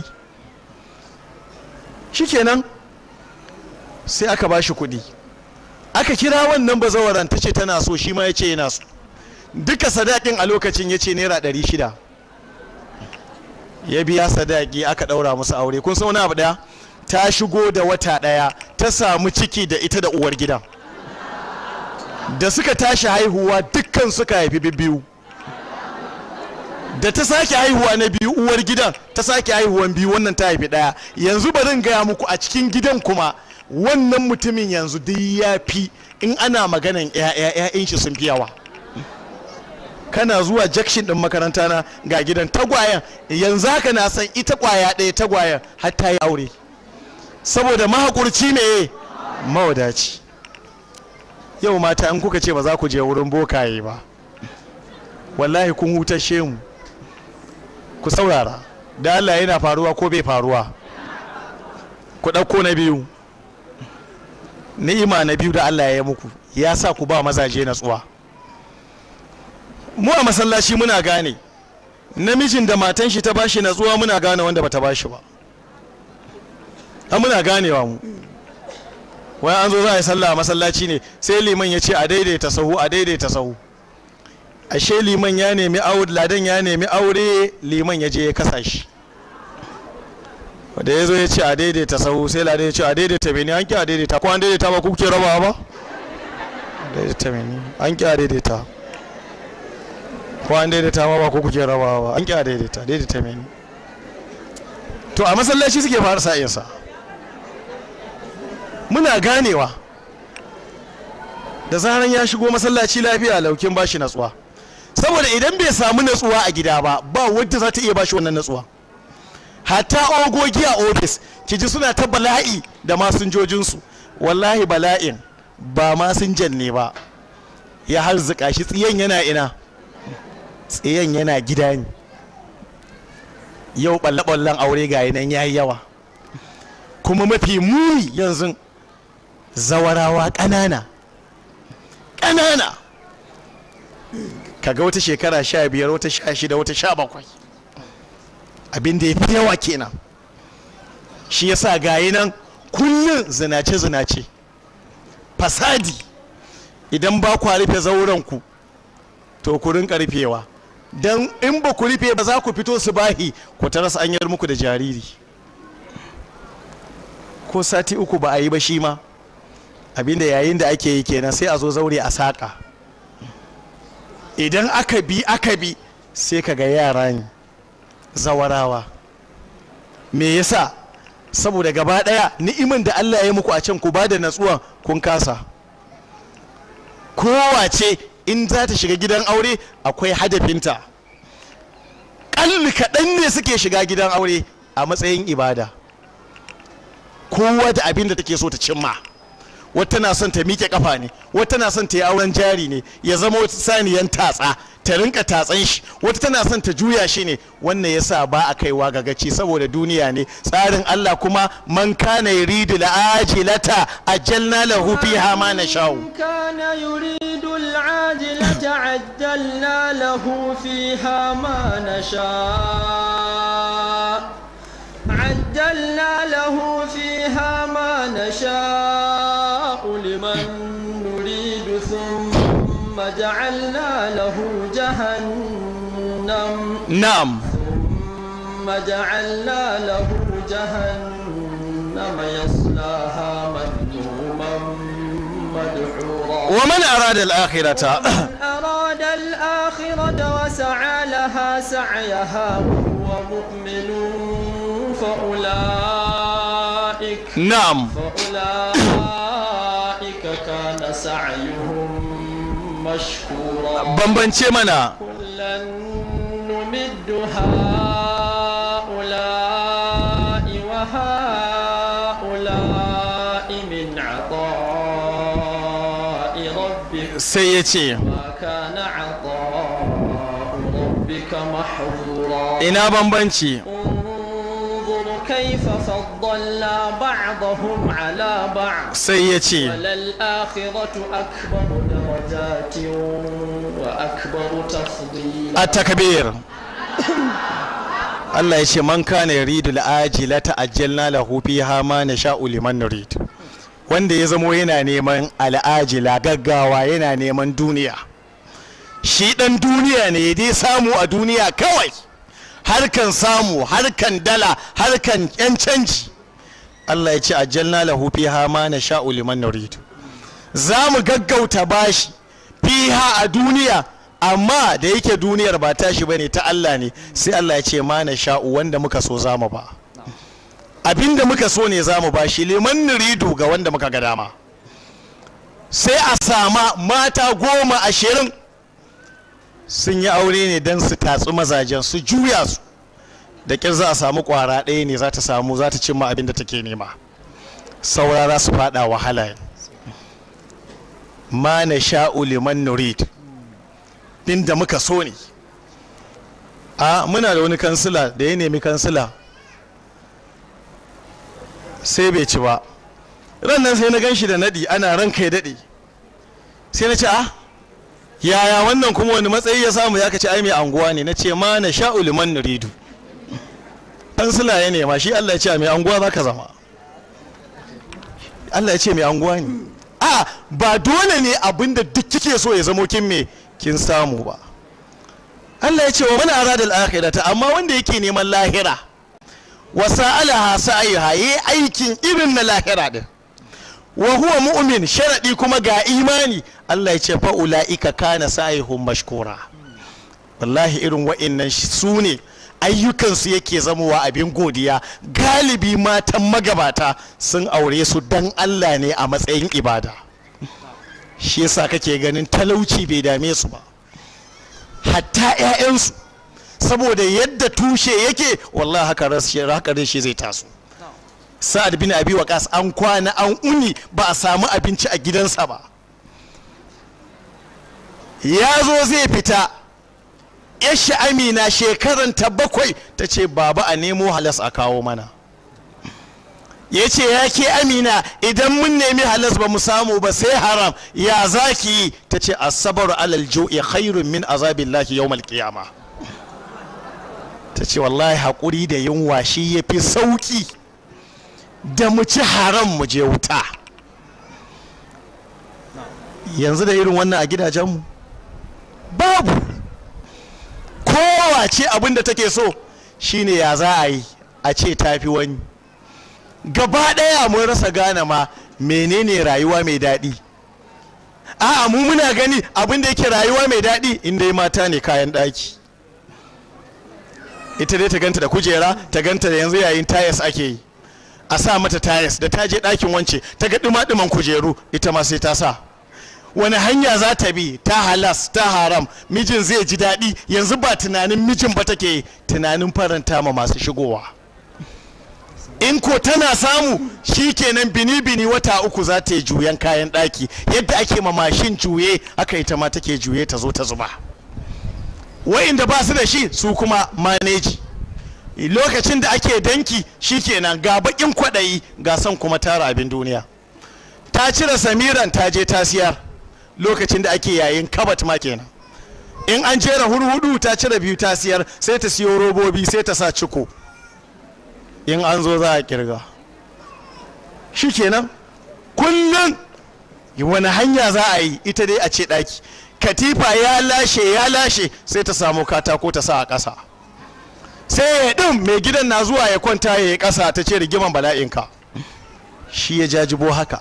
Shikenan sai aka bashi kuɗi, aka kira wannan bazawaran, ta ce tana so, shi ma ya ce yana so. Duka sadakin a lokacin ya ce naira 600. Ya biya sadaki, aka ɗaura musu aure. Kun san wani abu ɗaya? Ta shigo da wata ɗaya ta samu ciki da ita da uwar gidan. Da suka tashi haihuwa dukkan suka haifi biyu. Da ta sake haihuwa na biyu, uwar gidan ta sake haihuwan biyu, wannan ta haifi ɗaya. Yanzu bari in gaya muku, a cikin gidan kuma wannan mutumin yanzu duk ya fi, in ana maganan 'ya'yan shi sun fi yawa. Kana zuwa jakshin ɗin makaranta na ga gidan tagwayen, yanzu haka na san ita kwaya ɗaya tagwayen har ta yi aure, saboda mahaƙurci ne mawadaci. Yau mata in kuka ce ba za ku je wurin bokaye ba, wallahi kun hutashe mu. Ku saurara, da Allah yana faruwa ko bai faruwa? Ku ɗauko na biyu. Ni'ima na biyu da Allah ya yi muku, ya sa ku ba mazaje natsuwa. Mu a masallaci muna gane namijin da matan shi ta bashi natsuwa, muna gane wanda bata bashi ba. Muna ganewa mu. Wai an zo za a yi sallah a masallaci ne, sai liman ya ce a daidaita sahu, a daidaita sahu. Ashe liman ya nemi aure, ladan ya nemi aure, liman ya je ya kasa shi. Da ya zo ya ce a daidaita sahu, sai ladan ya ce a daidaita bene, an ki a daidaita, ko an daidaita ba kuke rabawa ba? Daidaita bene, an ki a daidaita. Ko an daidaita ma ba ko kuke rabawa ba, an ki a daidaita, daidaita bene. To a masallaci suke fara sa'insa. Muna ganewa da zaran ya shigo masallaci lafiya laukin bashi natsuwa, saboda idan bai samu natsuwa a gida ba, ba wadda za ta iya bashi wannan natsuwa. Hatta ogogi a ofis kiji suna ta bala'i da masinjojinsu, wallahi bala'in ba masinjan ne ba ya harzuka shi, tsiyan yana ina, tsiyan yana gida ne. Yau balle-ballen aure ga nan yayi yawa, kuma mafi muni yanzu zawarawa ƙanana kaga wata shekara 15, wata 16, wata 17. Abin da ya fi yawa kenan. Shi yasa gayi nan kullum zinace fasadi. Idan ba ku rufe zauranku to ku rinka rufewa, dan in ba ku rufe ba za ku fito su bahi ku tarasa an yar muku da jariri. Ko sati 3 ba a yi ba shi ma, abinda yayin da ake yi kenan, sai a zo zaure a saƙa. Idan aka bi sai ka ga yara ne zawarawa. Me yasa? Saboda gaba ɗaya ni'imin da Allah ya yi muku a can ku ba da natsuwa kun kasa. Kowace in za ta shiga gidan aure akwai hadafinta. Ƙalli kaɗan ne suke shiga gidan aure a matsayin ibada. Kowa da abin da take so ta cimma. Wata na son ta miƙe kafa ne, wata na son ta yi auren jari ne, ya zama wata saniyan tatsa, ta rinka tatsan shi, wata tana son ta juya shi ne. Wannan yasa ba a kaiwa ga gaci, saboda duniya ne. Tsarin Allah kuma man kana yuridu la'ajilata ajalna lahu fiha ma nasha'u. kana yuridu العاجلة عجلنا له فيها ما نشاء لمن نريد ثم جعلنا له جهنم نعم يصلاها مذموما مدحورا ومن أراد الآخرة وسعى لها سعيها وهو مؤمن فأولئك كان سعيهم مشكورا بمبنشي منا كلا نمد هؤلاء وهؤلاء من عطاء ربك سيتي ما كان عطاء ربك محظورا إنا بمبنشي انظر كيف فضلنا بعضهم على بعض سيتي وللآخرة أكبر درجات وأكبر تفضيلا التكبير Allah ya ce man kana yuridu al-ajila ta'ajjalna lahu fiha ma nasha'u liman nurid wanda ya zamo yana neman al'ajila gaggawa yana neman duniya shi dan duniya ne dai samu a duniya kawai harkan samu harkan dala harkan yan canji Allah ya ce ajjalna lahu fiha ma nasha'u liman nurid za mu gaggauta bashi fiha a duniya amma da yake duniyar ba tashi bane ta Allah ne sai Allah ya ce ma na sha'u wanda muka so zamu ba abinda muka so ne zamu ba shi liman nuridu ga wanda muka ga dama sai a sama mata 10-20 sun yi aure ne dan su tatsu mazajen su juya su da kin za a samu kwara ɗaya ne za ta cimma abinda take nema saurara su fada wahala ma na sha'u liman nurid din da muka so ne muna da wani kansila da ya nemi kansila sai bai ci ba rannan sai na gan shi da nadi ana ranka ya daɗe sai na ce yaya wannan kuma wani matsayi ya samu ya kace ai mai anguwa ne na ce ma na sha'u liman nuridu kansila ya nema shi Allah ya ce mai anguwa za ka zama Allah ya ce mai anguwa ne ba dole ne abinda duk kike so ya zamo kin samu ba Allah ya ce wa man arada al-akhirata amma wanda yake neman lahira wa sa'alaha sa'iha yi aikin irin na lahira din wa huwa mu'min sharadi kuma ga imani Allah ya ce fa ulaika kana sa'ihum mashkura wallahi irin wa'annan su ne ayyukansu yake zamowa abin godiya galibi matan magabata sun aure su dan Allah ne a matsayin ibada shi yasa kake ganin talauci bai dame su ba hatta 'ya'yansu saboda yadda tushe yake wallahi haka rashi zai taso sa'ad bin abi waqas an kwana an uni ba a samu abinci a gidansa ba ya zo zai fita yashi amina shekaran ta 7 ta ce baba a nemo halas a kawo mana ya ce ya ke amina idan mun nemi halas ba mu samu ba sai haram ya zaki yi ta ce asabar alal ju'i khairun min azabillahi yawmal qiyama ta ce wallahi haƙuri da yunwa shi ya fi sauƙi da mu ci haram mu je wuta yanzu da irin wannan a gidajenmu babu kowace abin da take so shine ya za a yi a ce tafi wani gaba ɗaya mun rasa gane ma menene rayuwa mai daɗi mu muna gani abin da yake rayuwa mai daɗi inda mata ne kayan ɗaki ita dai ta ganta da kujera ta ganta da yanzu yayin tayas ake yi a sa mata tayas da ta je ɗakin wance ta ga ɗuma-ɗuman kujeru ita ma sai ta sa wani hanya za ta bi ta halas ta haram mijin zai ji daɗi yanzu ba tunanin mijin ba take tunanin faranta ma masu shigowa in ko tana samu shikenan bini-bini wata 3 za ta yi juyan kayan ɗaki yadda ake ma mashin juye aka ita ma take juye ta zo ta zuba wa'inda ba su da shi su kuma maneji lokacin da ake danki shikenan ga bakin kwaɗayi ga son kuma tara abin duniya ta cire samiran ta je ta siyar lokacin da ake yayin kabat ma kenan. In an jera hurhudu ta cire biyu ta siyar, sai ta siyo robobi sai ta sa ciko, in an zo za a kirga shi kenan. Kullum wani hanya za a yi, ita dai a ce ɗaki, katifa ya lashe sai ta samu katako ta sa a ƙasa, sai ya ɗin mai gidan na zuwa ya kwanta ya yi ƙasa, ta ce rigiman bala'inka. Shi ya jajibo haka,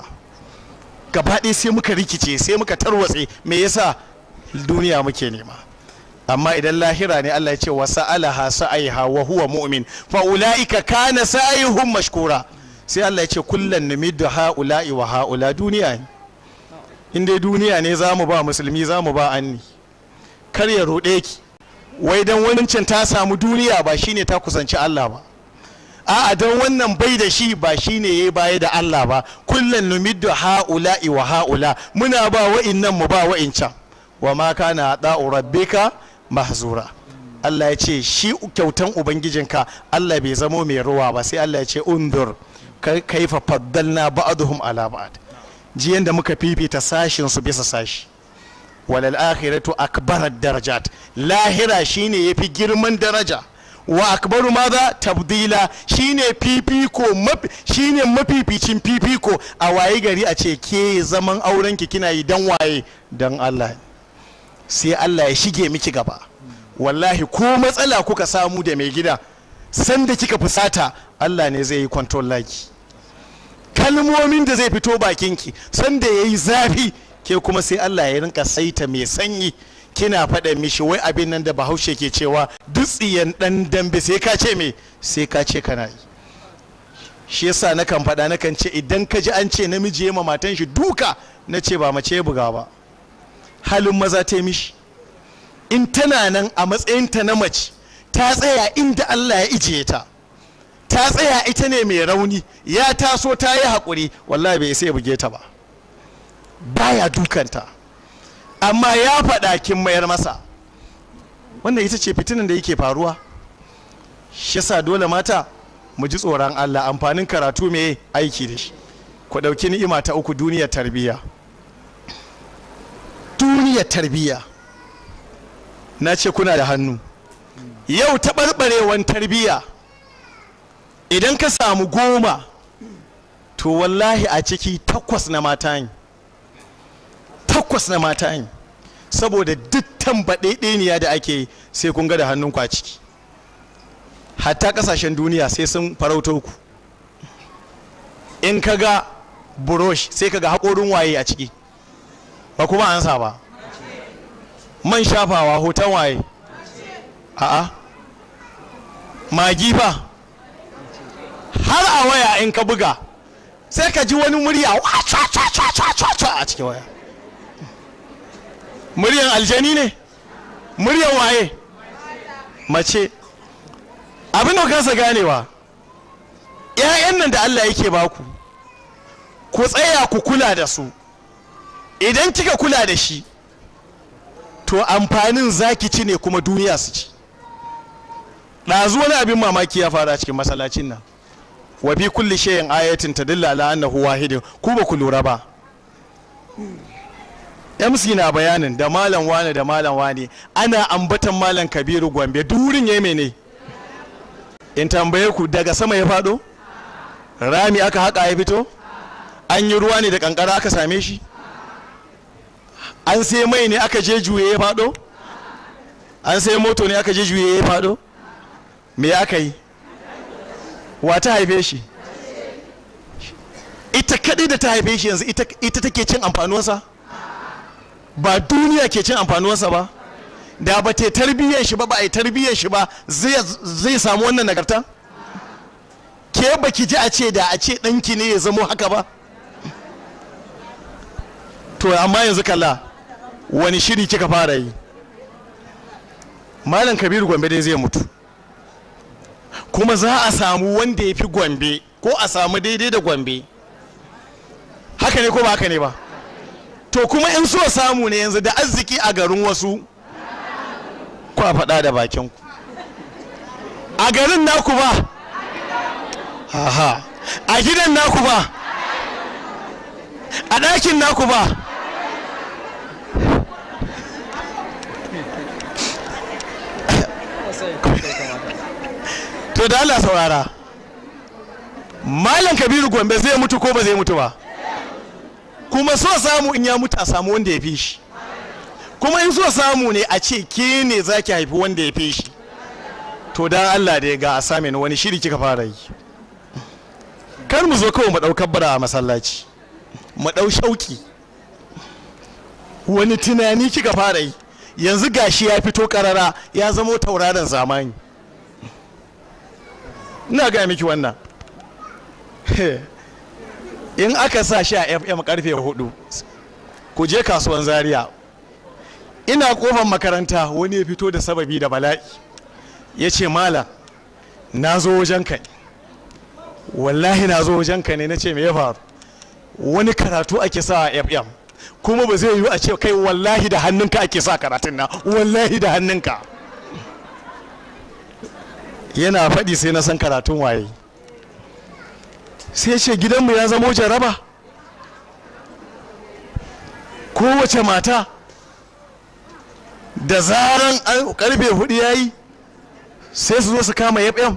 gabaɗe sai muka rikice, sai muka tarwatse. Me yasa? Duniya muke nema. Amma idan lahira ne, Allah ya ce wa sa'alaha sa'iha wa huwa mu'min fa ulaika kana sa'ihum mashkura. Sai Allah ya ce kullan numiddu ha'ula'i wa ha'ula. Duniya ne, in dai duniya ne za mu ba musulmi, za mu ba anni. Kar ya roɗe ki wai dan wancan ta samu duniya ba shine ta kusanci Allah ba, a'a dan wannan bai da shi ba shine yayi baya da Allah ba. Kullan numiddu ha'ula'i wa ha'ula, muna ba wa'innan mu ba wa'incan. Wa ma kana da'u rabbika mahzura. Allah ya ce shi kyautan ubangijinka Allah bai zamo mai ruwa ba. Sai Allah ya ce undur kaifa faddalna ba'dhum ala ba'd, jiyan da muka fifita sashin su bisa sashi. Walal akhiratu akbarat darajat, lahira shine yafi girman daraja. Wa akbaru madha tabdila, shine fifiko, shine mafificin fifiko. A waye gari a ce ke zaman aurenki kina yi dan waye? Dan Allah. Sai Allah ya shige miki gaba. Wallahi ko matsala kuka samu da mai gida, sanda kika fusata Allah ne zai yi control laki. Kalmomin da zai fito bakinki sanda yayi zafi, ke kuma sai Allah ya rinka saita mai sanyi. Kina faɗa mishi wai abin nan da Bahaushe ke cewa dutsiyan dan dambe sai ka ce me, sai ka ce kana yi. Shi yasa nakan faɗa, nakan ce idan ka ji an ce namiji ya ma matan shi duka, na ce ba mace ya buga ba, halin maza ta mishi. In tana nan a matsayinta na mace, ta tsaya inda Allah ya ijiye ta, ta tsaya ita ne mai rauni, ya taso ta yi haƙuri, wallahi bai sai ya buge ta ba, baya dukanta. Amma ya faɗa kin mayar masa. Wannan ita ce fitinan da yake faruwa. Shi yasa dole mata mu ji tsoron Allah. Amfanin karatu me? Aiki da shi. Ku ɗauki ni'ima ta uku, duniyar tarbiyya. Duniyar tarbiyya, na ce kuna da hannu. Yau taɓarɓarewan tarbiyya, idan ka samu 10, to wallahi a ciki 8 na mata ne. 8 na mata ne. Saboda duk tambaɗeɗeniya da ake yi sai kun ga da hannunku a ciki. Hatta ƙasashen duniya sai sun farauto ku. In ka ga burosh sai ka ga haƙorin waye a ciki, ba kuma an sa ba. Man shafawa hoton waye? A'a. Magi fa har a waya in ka buga sai ka ji wani murya a cikin waya. Muryan aljani ne? Muryan waye? Mace. Abin da kansa ganewa, 'ya'yan nan da Allah yake baku, ku tsaya ku kula da su. Idan kika kula da shi, to amfanin zaki ci ne kuma duniya su ci. Ɗazu wani abin mamaki ya faru a cikin masallacin nan. Wa bi kulli shay'in ayatin tadilla ala annahu wahidin. Ku ba ku lura ba. MC na bayanin da malam wane da malam wane, ana ambatan malam Kabiru Gombe, durin yayi mene? In tambaye ku, daga sama ya fado? Rami aka haka ya fito? An yi ruwa ne da kankara aka same shi? An sai mai ne aka je juye ya fado? An sai moto ne aka je juye ya fado? Me aka yi? Wa ta haife shi? Ita kadai da ta haife shi yanzu ita take cin amfanuwarsa? Ba duniya ke cin amfanuwarsa ba? Da ba ta tarbiyyar shi ba, ba a yi tarbiyyar shi ba, zai samu wannan nagarta? Ke baki ji a ce da a ce ɗanki ne ya zamo haka ba? To amma yanzu kalla, wani shiri kika fara yi? Malam Kabiru Gombe dai zai mutu, kuma za a samu wanda ya fi Gombe, ko a samu daidai da Gombe. Haka ne ko ba haka ne ba? To kuma in so samu ne yanzu da arziki a garin wasu, ku a faɗa da bakinku. A garin naku ba? Aha. A gidan naku ba? A ɗakin naku ba? to da Allah saurara, Malam Kabiru Gombe zai mutu ko ba zai mutu ba? Kuma so samu in ya mutu a samu wanda ya fi shi, kuma in so samu ne a ce ke ne za ki haifi wanda ya fi shi. To dan Allah da ya ga a same ni wani shiri kika fara yi? Kar mu zo kawai mu ɗaukar bara a masallaci, mu ɗau shauki. Wani tunani kika fara yi? Yanzu gashi ya fito karara ya zama tauraron zamani. Ina ga miki wannan. In aka sa shi a FM karfe 4 ku je kasuwan Zaria, ina kofar makaranta wani ya fito da sababi da bala'i ya ce malam na zo wajenka ne, wallahi na zo wajenka ne. Na ce me ya faru? Wani karatu ake sa a FM kuma ba zai yiwu a ce kai wallahi da hannunka ake sa karatun na, wallahi da hannunka. Yana faɗi sai na san karatun waye. Sai ce gidanmu ya zamo jaraba, kowace mata da zaran karfe 4 yayi sai su zo su kama FM.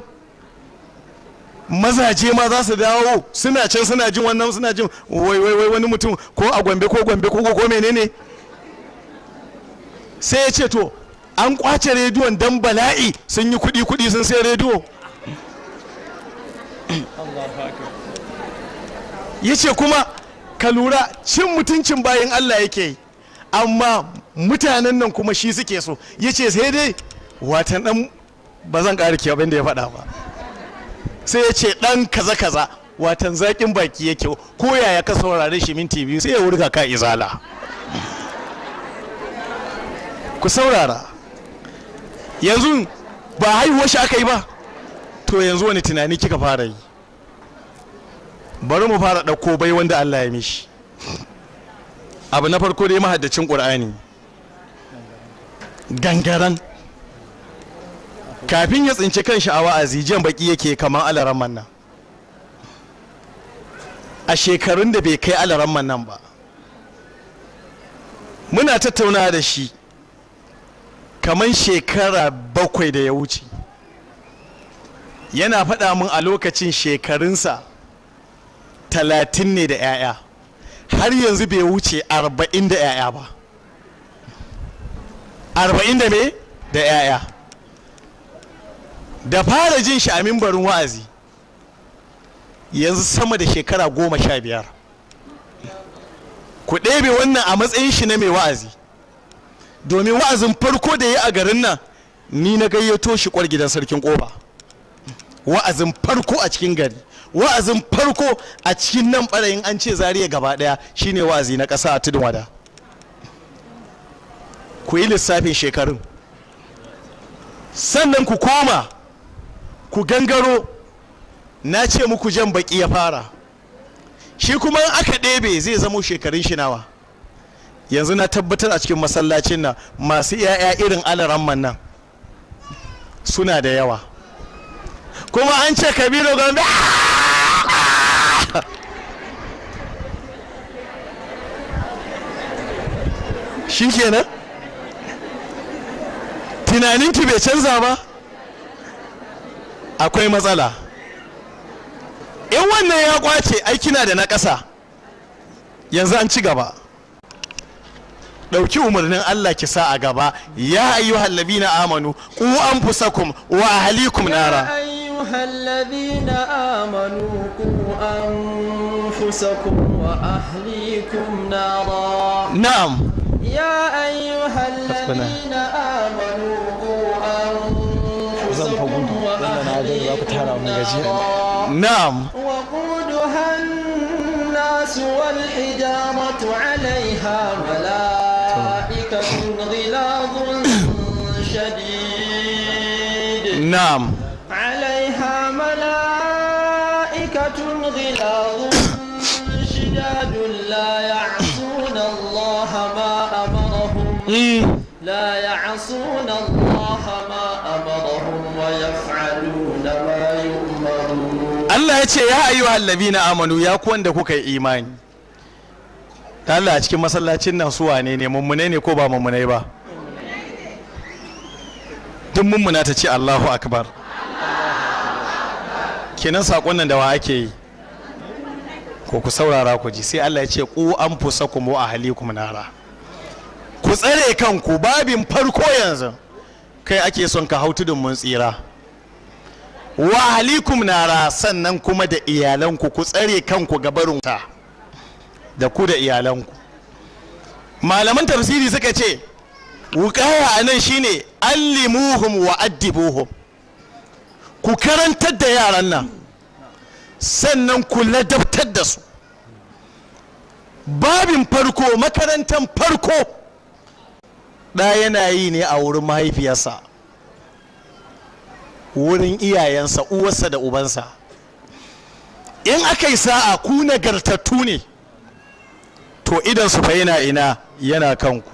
Mazaje ma za su dawo suna can suna jin wannan, suna jin wai wani mutum ko a Gombe ko menene. Sai ya ce to an kwace rediyon dan bala'i sun yi kuɗi sun sai rediyo. Ya ce kuma ka lura cin mutuncin bayan Allah yake, amma mutanen nan kuma shi suke so. Ya ce sai dai watan dan ba zan ƙara ki abin da ya faɗa ba. Sai ya ce dan kaza watan zaƙin baki yake, ko yaya ka saurare shi minti 2 sai ya wurga ka izala. Ku saurara, yanzu ba haihuwar shi aka yi ba, to yanzu wani tunani kika fara yi? Bari mu fara ɗauko bai wanda Allah ya mishi. Abu na farko dai mahaddacin ƙur'ani gangaran, kafin ya tsinci kan shi a wa'azi jan baki yake kamar alaramman nan, a shekarun da bai kai alaramman nan ba. Muna tattauna da shi kamar shekara 7 da ya wuce, yana faɗa min a lokacin shekarunsa 30 ne da 'ya'ya, har yanzu bai wuce 40 da 'ya'ya ba. 40 da me da 'ya'ya. Da fara jin shi a mimbarin wa'azi yanzu sama da shekara 15. Ku ɗebe wannan a matsayin shi na mai wa'azi, domin wa'azin farko da ya a garin nan ni na gayyato shi kwar gidan sarkin Kofa. Wa'azin farko a cikin gari, wa'azin farko a cikin nan ɓarayin an ce Zariya gaba ɗaya shine wa'azi na ƙasa a Tudun Wada. Ku yi lissafin shekarun, sannan ku koma ku gangaro. Na ce muku jan baki ya fara, shi kuma in aka ɗebe zai zamo shekarun shi nawa. Yanzu na tabbatar a cikin masallacin nan masu 'ya'ya irin alaramman nan suna da yawa. Kuma an ce Kabiru Gombe shi kenan tunaninki bai canza ba? Akwai matsala. In wannan ya kwace aikina da na ƙasa, yanzu an ci gaba. Ɗauki umarnin Allah ki sa a gaba. Ya ayyuhal ladina amanu qu anfusakum wa ahlikum nara. يا أيها الذين آمنوا قوا أنفسكم وأهليكم نارا. نعم. يا أيها الذين آمنوا قوا أنفسكم وأهليكم نارا. نعم. وقودها الناس والحجارة عليها ملائكة غلاظ شديد. نعم. عليها ملائكة غلاظ شداد لا يعصون الله ما أمرهم لا يعصون الله ما أمرهم ويفعلون ما يؤمرون. Allah ya ce ya ayyuhal ladina amanu, ya ku wanda kuka yi imani. Allah a cikin masallacin nan su wane ne, mummune ne ko ba mummune ba? Duk mummuna ta ce Allahu akbar. kenan sakon nan da wa ake yi ko ku saurara ku ji sai Allah ya ce ku anfusakum wa ahlikum nara ku tsare kanku babin farko yanzu kai ake son ka hau tudun mun tsira wa ahlikum nara sannan kuma da iyalanku ku tsare kanku ga barin ta da ku da iyalanku malaman tafsiri suka ce wuqaya anan shine allimuhum wa addibuhum ku karantar da yaran nan sannan ku ladabtar da su babin farko makarantar farko ɗa yana yi ne a wurin mahaifiyarsa wurin iyayensa uwarsa da ubansa in aka yi sa'a ku nagartattu ne to idan su fa yana kanku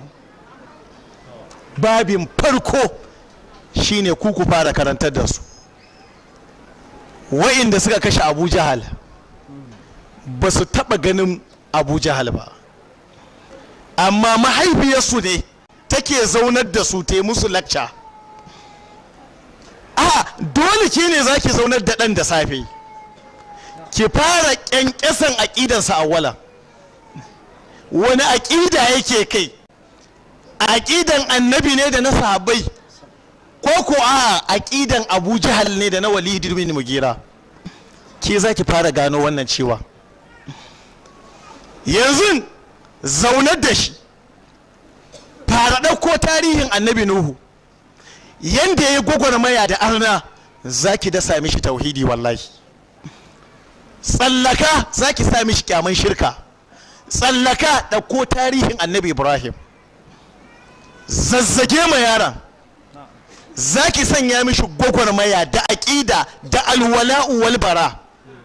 babin farko shine ku fara karantar da su wa'inda suka kashe Abu Jahal ba su taɓa ganin Abu Jahal ba amma mahaifiyarsu ne take zaunar da su ta musu lakca dole ki ne za ki zaunar da ɗan da safe ki fara ƙyanƙyasan aƙidansa a wala wani aƙida yake kai aƙidan annabi ne da na sahabbai ko aƙidan Abu Jahal ne da na Walid bin Mugira ke za ki fara gano wannan cewa yanzu zaunar da shi fara ɗauko tarihin annabi Nuhu yanda ya gwagwarmaya da arna za ki dasa mishi tauhidi wallahi tsallaka za ki sa mishi kyaman shirka tsallaka ɗauko tarihin annabi Ibrahim zazzage ma yaran za ki sanya mishi gwagwarmaya da aƙida da alwala'u wal bara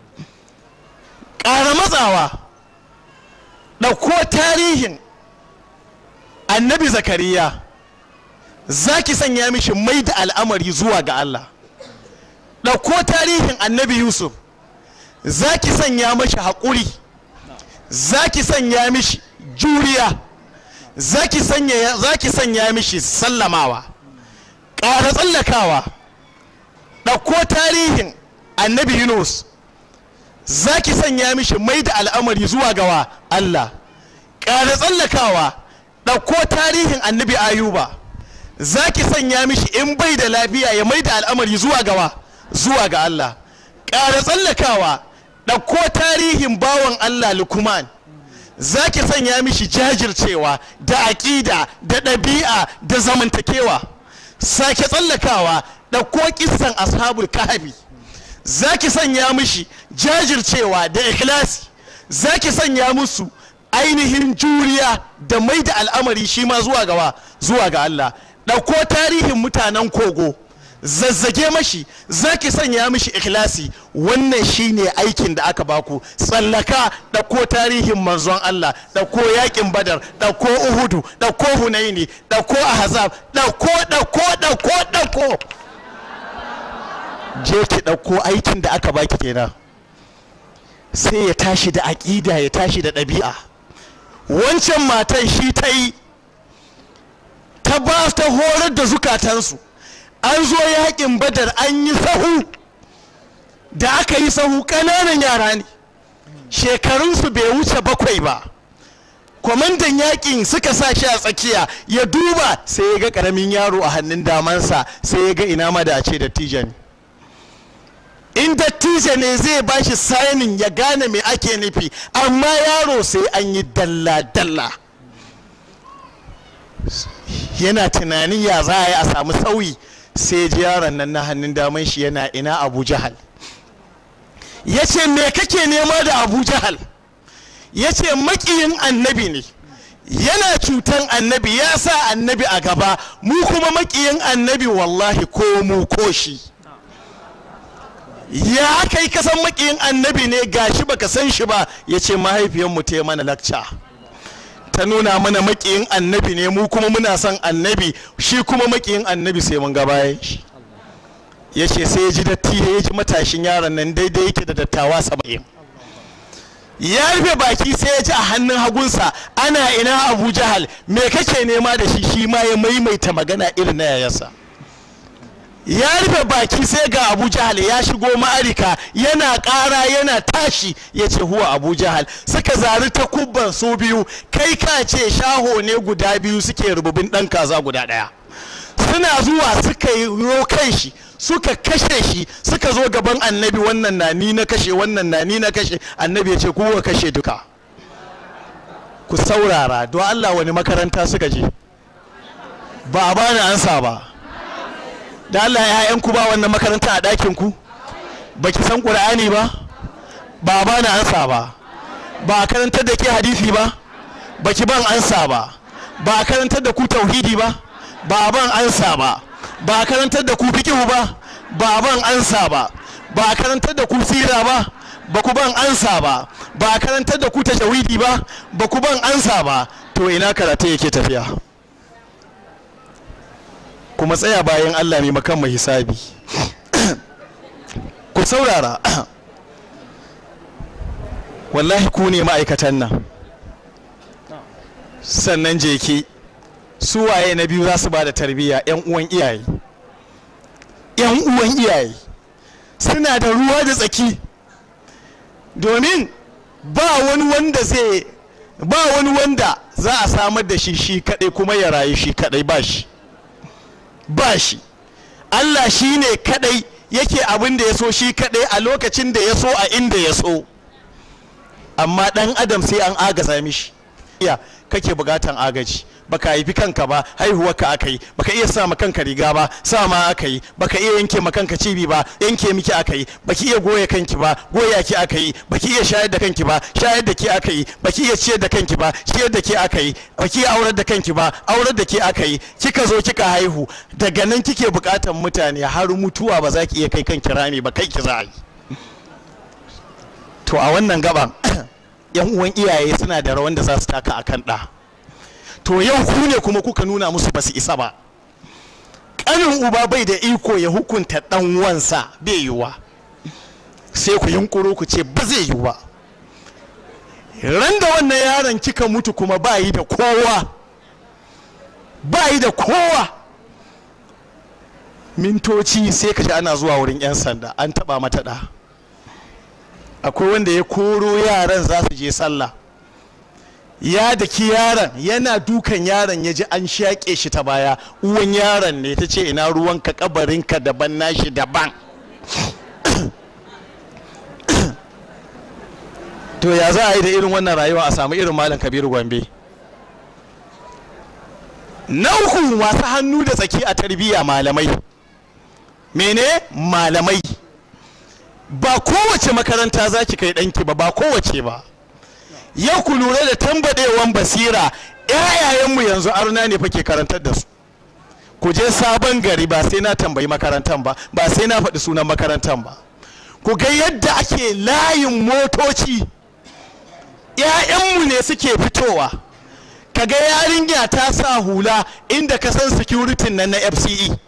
ƙara matsawa ɗauko tarihin annabi Zakariya za ki sanya mishi mai da al'amari zuwa ga Allah ɗauko tarihin annabi Yusuf za ki sanya mishi haƙuri za ki sanya mishi juriya za ki sanya mishi sallamawa ƙara tsallakawa ɗauko tarihin annabi Yunus za ki sanya mishi mai da al'amari zuwa gawa Allah ƙara tsallakawa ɗauko tarihin annabi Ayuba za ki sanya mishi in bai da lafiya ya mai da al'amari zuwa gawa zuwa ga Allah ƙara tsallakawa ɗauko tarihin bawan Allah Lukman za ki sanya mishi jajircewa da aƙida da ɗabi'a da zamantakewa sake tsallakawa ɗauko kissan ashabul kahfi za ki sanya mishi jajircewa da ikhlasi za ki sanya musu ainihin juriya da mai da al'amari shi ma zuwa ga Allah ɗauko tarihin mutanen kogo zazzage mashi za ki sanya mishi ikhlasi wannan shine aikin da aka baku tsallaka ɗauko tarihin manzon Allah ɗauko yakin badar ɗauko uhudu ɗauko hunaini ɗauko ahzab ɗauko je ki ɗauko aikin da aka baki kenan sai ya tashi da aƙida ya tashi da ɗabi'a wancan matan shi ta yi ta ba ta horar da zukatansu an zo yakin badar an yi sahu da aka yi sahu ƙananan yara ne shekarunsu bai wuce 7 ba kwamandan yakin suka sa shi a tsakiya ya duba sai ya ga ƙaramin yaro a hannun damansa sai ya ga ina ma da a ce dattijo ne in dattijo ne zai ba shi sainin ya gane me ake nufi amma yaro sai an yi dalla-dalla yana tunanin ya za a yi a samu sauyi sai ji yaron nan na hannun daman shi yana ina Abu Jahal ya ce me kake nema da Abu Jahal ya ce makiyin annabi ne yana cutan annabi ya sa annabi a gaba mu kuma makiyin annabi wallahi ko mu ko shi ya kai kasan makiyin annabi ne gashi baka san shi ba ya ce mahaifiyanmu ta yi mana lakca ta nuna mana makiyin annabi ne mu kuma muna son annabi shi kuma makiyin annabi sai mun gabaye shi ya ce sai ya ji dattijo ya ji matashin yaron nan daidai yake da dattawa 70 ya rufe baki sai ya ji a hannun hagunsa ana ina Abu Jahal me kake nema da shi shi ma ya maimaita magana irin na yayarsa ya rufe baki sai ga Abu Jahal ya shigo ma'arika yana ƙara yana tashi ya ce huwa Abu Jahal. Suka zari ta kubban su biyu kai ka ce shaho ne guda biyu suke rububin ɗan kaza guda ɗaya. Suna zuwa suka yi rokan shi suka kashe shi suka zo gaban annabi, wannan na ni na kashe, wannan na ni na kashe. Annabi ya ce kuwa kashe duka. Ku saurara don Allah, wani makaranta suka je? Ba a bani ansa ba. Da Allah ya ku ba wannan makaranta a ɗakin ku? Ba ki san ƙur'ani ba? Ba a bani ansa ba. Ba a karantar da ke hadisi ba? Ba ki ban ansa ba. Ba a karantar da ku tauhidi ba? Ba a ban ansa ba. Ba a karantar da ku fiqhu ba? Ba a ban ansa ba. Ba a karantar da ku sira ba? Ba ku ban ansa ba. Ba a karantar da ku tajawidi ba? Ba ku ban ansa ba. To ina karatu yake tafiya? Kuma tsaya bayan Allah mai makan mai hisabi. Ku saurara. Wallahi ku ne ma'aikatan nan. Sannan jeki su waye na biyu za su ba da tarbiyya? 'Yan uwan iyaye. 'Yan uwan iyaye suna da ruwa da tsaki, domin ba wani wanda za a samar da shi kadai kuma ya rayu shi kadai, ba shi. Allah shi ne kadai yake abin da ya so shi kadai a lokacin da ya so a inda ya so, amma dan adam sai an agaza mishi. Kake bukatan agaji, baka haifi kanka ba, haihuwarka aka yi, baka iya sa kanka riga ba, sa ma aka yi, baka iya yanke kanka cibi ba, yanke miki aka yi, baki iya goya kanki ba, goya ki aka yi, baki iya shayar da kanki ba, shayar da ki aka yi, baki iya ciyar da kanki ba, ciyar da ki aka yi, baki iya aurar da kanki ba, aurar da ki aka yi, kika zo kika haihu. Daga nan kike bukatan mutane har mutuwa ba za ki iya kai kanki rami ba, kai ki za a yi. To a wannan gaban 'yan uwan iyaye suna da rawan da za su taka a kan ɗa. To yau ku ne kuma kuka nuna musu ba su isa ba. Ƙanin uba bai da iko ya hukunta ɗan wansa, bai yiwuwa. Sai ku yunkuro ku ce ba zai yiwu ba. Ran da wannan yaron kika mutu kuma ba yi da kowa, mintoci sai ka ji ana zuwa wurin 'yan sanda an taɓa mata ɗa. Akwai wanda ya koro yaran za su je sallah, ya daki yaron, yana dukan yaron ya ji an shaƙe shi ta baya. Uwan yaron ne ta ce ina ruwanka, kabarinka daban nashi daban. To ya za a yi da irin wannan rayuwa a samu irin Malam Kabiru Gombe? Na uku, masu hannu da tsaki a tarbiyya, malamai. Mene? Malamai. Ba kowace makaranta za ki kai ɗanki ba kowace ba. Yau ku lura da tambadewan basira, 'ya'yayenmu yanzu arna ne fa ke karantar da su. Ku je Sabon Gari, ba sai na tambayi makarantar ba, ba sai na faɗi sunan makarantar ba. Ku ga yadda ake layin motoci, 'ya'yanmu ne suke fitowa. Kaga yarinya ta sa hula inda ka san security nan na FCE,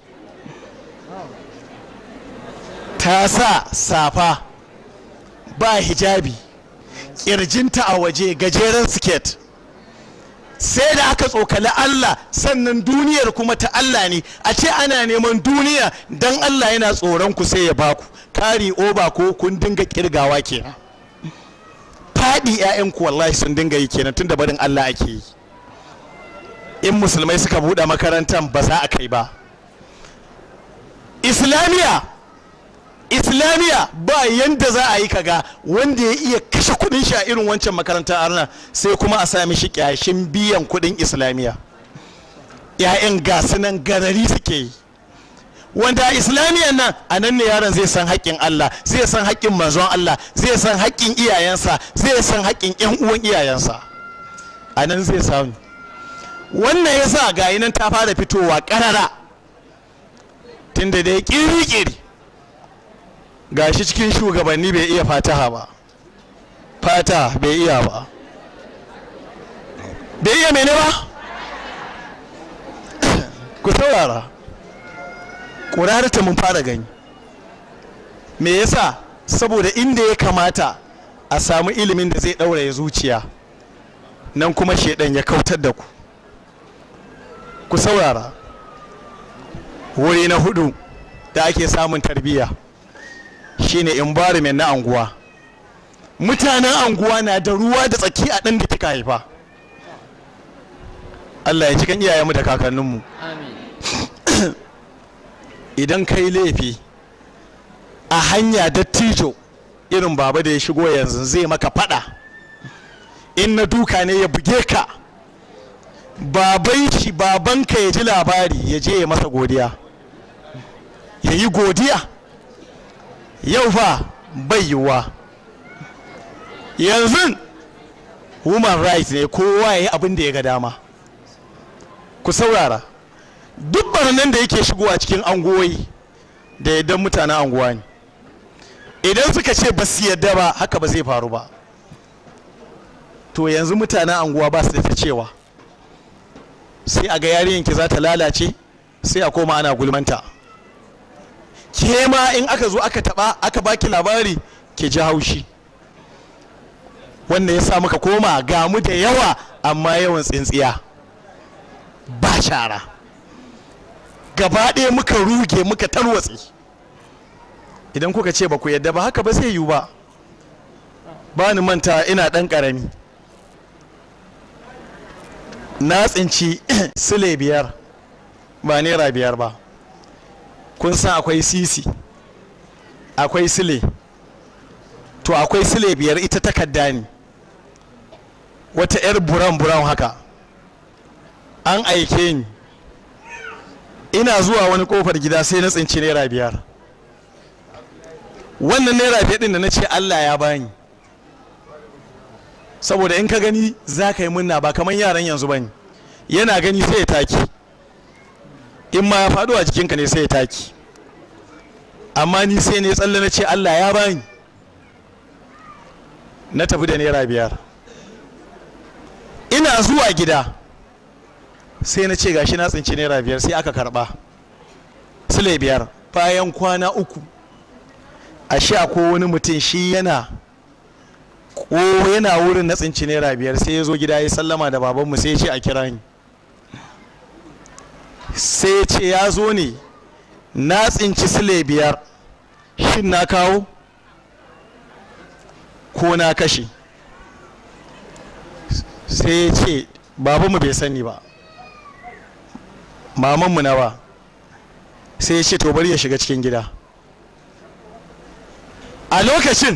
ta sa safa, ba hijabi, kirjinta a waje, gajeren siket. Sai da aka tsokali Allah, sannan duniyar kuma ta Allah ne. A ce ana neman duniya dan Allah yana tsoron ku sai ya baku. Kari oba ko kun dinga kirgawa kenan. Faɗi 'ya'yanku wallahi sun dinga yi kenan, tunda barin Allah ake yi. In musulmai suka buɗe makarantar ba za a kai ba. Islamiya ba yanda za a yi kaga wanda ya iya kashe kudin shi a irin wancan makarantar arna, sai kuma a sami shi kyashin biyan kudin Islamiya. 'Ya'yan gasu nan garari suke yi, wanda a Islamiyan nan a nan ne yaron zai san haƙƙin Allah, zai san haƙƙin manzon Allah, zai san haƙƙin iyayensa, zai san haƙƙin 'yan uwan iyayensa. A nan zai samu. Wannan yasa ga nan ta fara fitowa ƙarara, tunda dai ƙiri-ƙiri gashi cikin shugabanni bai iya fataha ba, bai iya ba, bai iya mene ba. Ku saurara, ƙurarta mun fara gani. Me yasa? Saboda inda ya kamata a samu ilimin da zai ɗauraye zuciya, nan kuma shedan ya kautar da ku. Ku saurara, wuri na hudu, da ake samun tarbiyya shine environment na anguwa. Mutanen anguwa na da ruwa da tsaki a ɗan da kika haifa. Allah ya ji kan iyayenmu da kakanninmu. Idan kai laifi a hanya dattijo irin baba da ya shigo yanzu zai maka fada, in na duka ne ya buge ka, babanka ya ji labari ya je ya masa godiya, ya yi godiya. Yau fa bai yiwuwa. Yanzu human rights ne, kowa ya yi abin da ya ga dama. Ku saurara, duk barnan da yake shigowa cikin anguwoyi da yadda mutanen anguwa ne. Idan suka ce ba su yadda ba, haka ba zai faru ba. To yanzu mutanen anguwa ba su da ta cewa, sai a ga yarinyanki za ta lalace, sai a koma ana gulmanta. Ke ma in aka zo aka taba aka baki labari ke ji haushi. Wannan ya sa muka koma ga mu da yawa amma yawan tsintsiya ba shara. Gaba ɗaya muka ruge muka tarwatse. Idan kuka ce ba ku yadda ba, haka ba zai yiwu ba. Ba ni manta ina ɗan ƙarami, na tsinci sile 5 ba naira 5 ba. Kun san akwai sisi, akwai sile, to akwai sile 5 ita takarda ne, wata 'yar buran haka. An aike ni, ina zuwa wani kofar gida sai na tsinci naira 5. Wannan naira 5 din da na ce Allah ya bani, saboda in ka gani za ka yi munna, ba kamar yaran yanzu ba ne. Yana gani sai ya taki, in ma ya faɗo a jikinka ne sai ya taki. Amma ni sai ne tsalle na ce Allah ya bani, na tafi da naira 5. Ina zuwa gida sai na ce gashi na tsinci naira 5, sai aka karba sile 5. Bayan kwana 3 ashe akwai wani mutum shi yana wurin na tsinci naira 5, sai ya zo gida ya sallama da babanmu, sai ya ce a kira ni. Sai ya ce ya zo ne, na tsinci sile 5, shin na kawo ko na kashe? Sai ya ce babanmu bai sani ba, mamanmu nawa. Sai ya ce to bari ya shiga cikin gida. A lokacin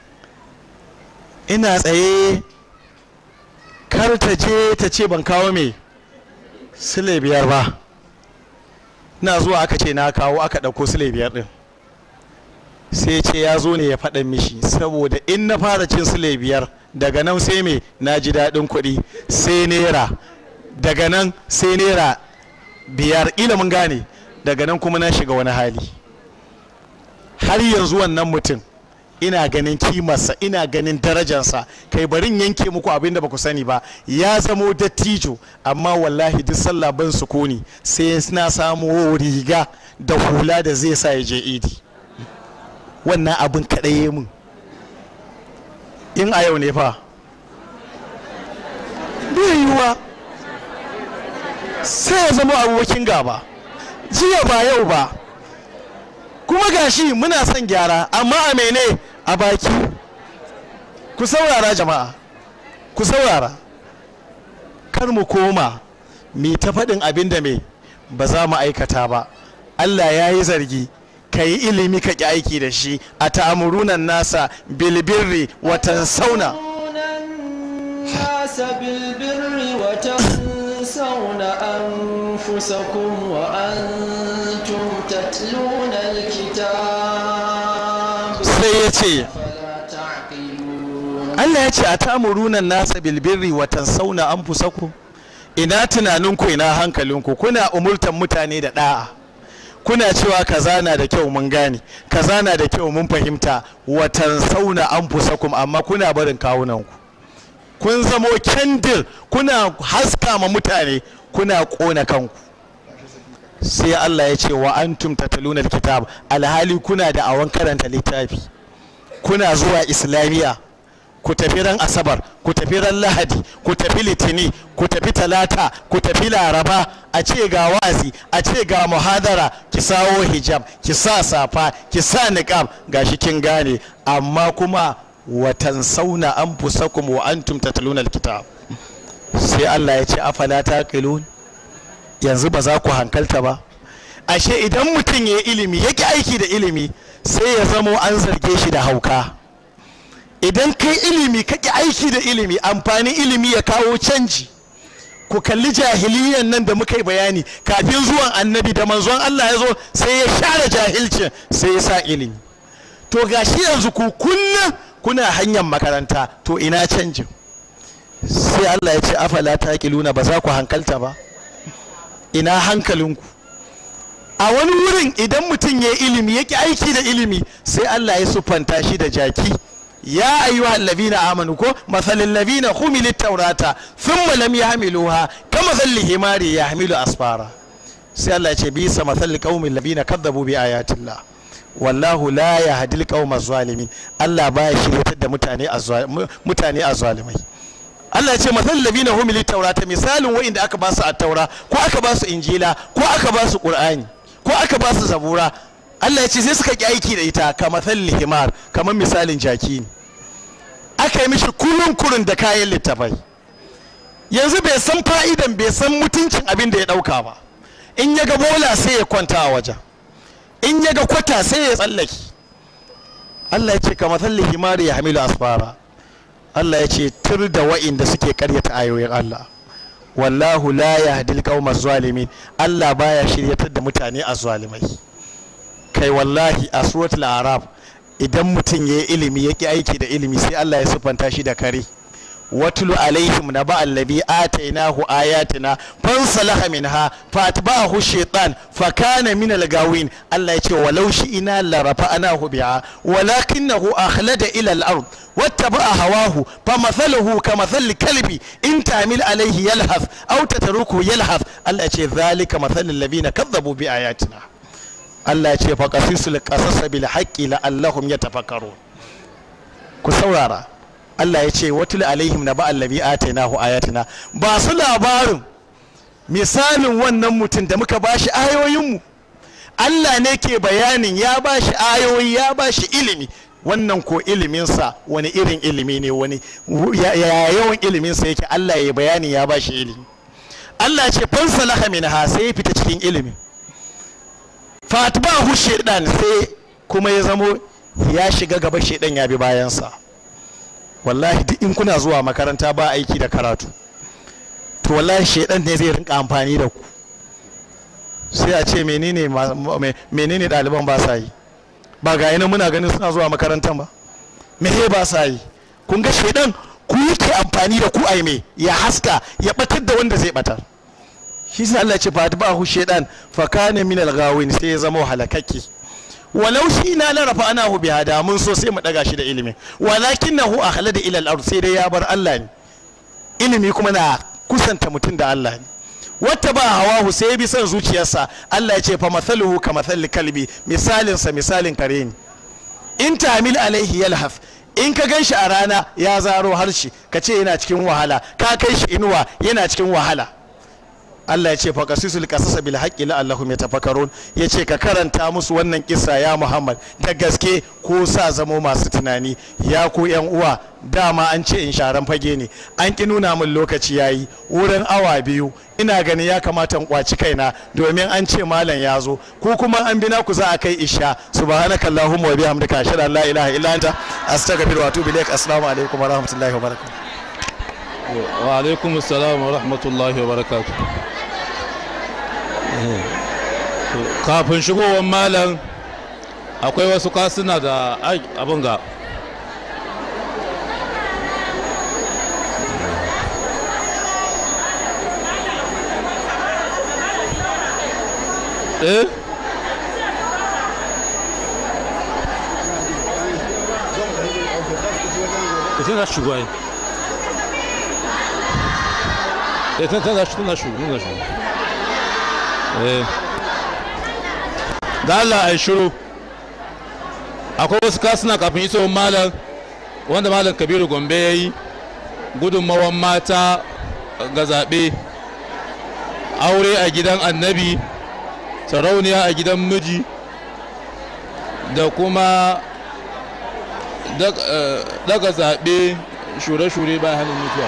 ina tsaye, kar ta je ta ce ban kawo mai sile 5 ba. Na zuwa aka ce na kawo, aka ɗauko sile 5 ɗin. Sai ce ya zo ne ya faɗa mishi, saboda in na fara cin sile 5 daga nan sai me na ji daɗin kuɗi, sai naira, daga nan sai naira 5, ila mun gane, daga nan kuma na shiga wani hali. Har yanzu wannan mutum ina ganin kimarsa, ina ganin darajarsa. Kai barin yanke muku abin da ba ku sani ba, ya zamo dattijo, amma wallahi duk sallah ban sukuni sai na samu riga da hula da zai sa ya je idi. Wannan abin kaɗai mun. In a yau ne fa bai yiwuwa, sai ya zama abokin gaba. Jiya ba yau ba, kuma gashi muna son gyara, amma a mene? A baki. Ku saurara jama'a, ku saurara, kar mu koma mi ta faɗin abin da me ba za mu aikata ba. Allah ya yi zargi, ka yi ilimi ka ƙi aiki da shi. A ta'amurunan nasa bilbirri wa tansawna أنفسكم وأنتم تتلون الكتاب فلا تعقلون. Allah ya ce a ta'amurunan nasa bilbirri wa tansawna anfusakum. Ina tunaninku, ina hankalinku? Kuna umurtan mutane da da'a, kuna cewa kaza na da kyau mun gane, kaza na da kyau mun fahimta, wa tansawna anfusakum, amma kuna barin kawunanku. Kun zamo kendir, kuna haska ma mutane, kuna kona kanku. Sai Allah ya ce wa antum tataluna alkitab, alhali kuna da awan karanta littafi, kuna zuwa islamiya, ku tafi ran asabar, ku tafi ran lahadi, ku tafi litini, ku tafi talata, ku tafi laraba, a ce ga wazi, a ce ga muhadara, ki sawo hijab, ki sa safa, ki sa niqab, gashi kin gane, amma kuma watan sauna anfusakum wa antum tatluna alkitab. Sai Allah ya ce afala taqilun, yanzu ba za ku hankalta ba. Ashe idan mutum ya ilimi yake aiki da ilimi sai ya zamo an zarge shi da hauka. Idan kai ilimi kake aiki da ilimi, amfanin ilimi ya kawo canji. Ku kalli jahiliyan nan da muka yi bayani, kafin zuwan annabi da manzon Allah ya zo sai ya share jahilcin, sai ya sa ilimi. To gashi yanzu ku kullum kuna hanyar makaranta, to ina canjin? Sai Allah ya ce afala taqiluna, ba za ku hankalta ba. Ina hankalinku? A wani wurin idan mutum ya ilimi yake aiki da ilimi sai Allah ya sufanta shi da jaki. Ya ayyuhal ladina amanu ko mathalil ladina humilit taurata thumma lam yahmiluha kama thalli himari yahmilu asfara. Sai Allah ya ce bisa mathalil qaumil ladina kadzabu bi ayatillah wallahu la yahdil qaumaz zalimin. Allah baya shiryatar da mutane azzalimai. Allah ya ce mathalil ladina humilit taurata, misalin wa'inda aka ba su at-taura ko aka ba su injila ko aka ba su qur'ani ko aka ba su zabura, Allah ya ce sai suka ki aiki da ita kamar thalli himar, kamar misalin jaki ne. Aka yi mishi kurun da kayan littafai, yanzu bai san fa'idan, bai san mutuncin abin da ya ɗauka ba. In ya ga bola sai ya kwanta a wajen, in ya ga kwata sai ya tsallaki. Allah ya ce kamar thalli himar ya hamilu asfara. Allah ya ce tur da wa'inda suke karyata ayoyin Allah. Wallahu la yahdil qaumaz zalimin. Allah baya shiryatar da mutane azzalimai. Kai wallahi a suratul araf idan mutum yayi ilimi yake aiki da ilimi sai Allah ya sifanta shi da kare. watlu alaihim naba allazi atainahu ayatina fansalaha minha fatba'ahu shaytan fakana min al-gawin. Allah ya ce walau shi'ina la rafa'nahu biha walakinahu akhlada ila al-ard wattaba'a hawahu famathaluhu kamathali kalbi in ta'mil alayhi yalhath aw tatruku yalhath. Allah ya ce dhalika mathalul ladina kadzabu bi ayatina. Allah ya ce faqasisul qasas bil haqqi la'allahum yatafakkarun. Ku saurara, Allah ya ce watul alaihim naba allazi atainahu ayatina, ba su labarin misalin wannan mutum da muka bashi ayoyinmu. Allah ne ke bayanin ya bashi ayoyi, ya bashi ilimi. Wannan ko iliminsa wani irin ilimi ne, wani ya yawan iliminsa yake. Allah ya bayani ya bashi ilimi. Allah ya ce fansalaha minha, sai ya fita cikin ilimi. Fatbahu shaytan, sai kuma ya zamo ya shiga gaba, shaytan ya bi bayansa. Wallahi duk in kuna zuwa makaranta ba aiki da karatu, to wallahi shaytan ne zai rinka amfani da ku. Sai a ce menene ɗaliban ba sa yi, ba ga yana muna ganin suna zuwa makarantan ba, mehe ba sa yi. Kun ga shaytan ku yake amfani da ku, ai me ya haska ya batar da wanda zai batar. Shi sai Allah ya ce fatbahu shaytan fa kana min al-ghawin, sai ya zama halakakke. walau shi na larafa ana hu biha, da mun so sai mu daga shi da ilimi, walakinahu akhlada ila al-ard, sai dai ya bar Allah ne. Ilimi kuma na kusanta mutum da Allah ne. wata ba hawahu, sai ya bi son zuciyarsa. Allah ya ce fa mathaluhu ka mathali kalbi, misalin sa misalin kare ne. in ta'mil alaihi yalhaf, in ka ganshi a rana ya zaro harshe, ka ce yana cikin wahala, ka kai shi inuwa yana cikin wahala. Allah ya ce fa qasisul qasasa bil haqqi la'allahum yatafakkarun. Ya ce ka karanta musu wannan kissa ya Muhammad da gaske, ko sa zamo masu tunani. Ya ku yan uwa, dama an ce in sharan fage ne, an ki nuna min lokaci yayi, wurin awa 2 ina gani ya kamata in kwaci kaina, domin an ce malam ya zo, ko kuma an bina ku za a kai isha. Subhanakallahumma wa bihamdika ashhadu an la ilaha illa anta astaghfiruka wa atubu ilaik. Assalamu alaikum wa rahmatullahi wa barakatuh. Wa alaikum assalam wa rahmatullahi wa barakatuh. Kafin shigowar malam akwai wasu kasuna da abin ga tana shugaba tana shugaba da Allah ai shiru. Akwai wasu kasuna kafin isowar malam wanda malam Kabiru Gombe ya yi, gudunmawan mata ga zaɓe, aure a gidan annabi, sarauniya a gidan miji, da kuma daga zaɓe shure-shure bayan halin mutuwa.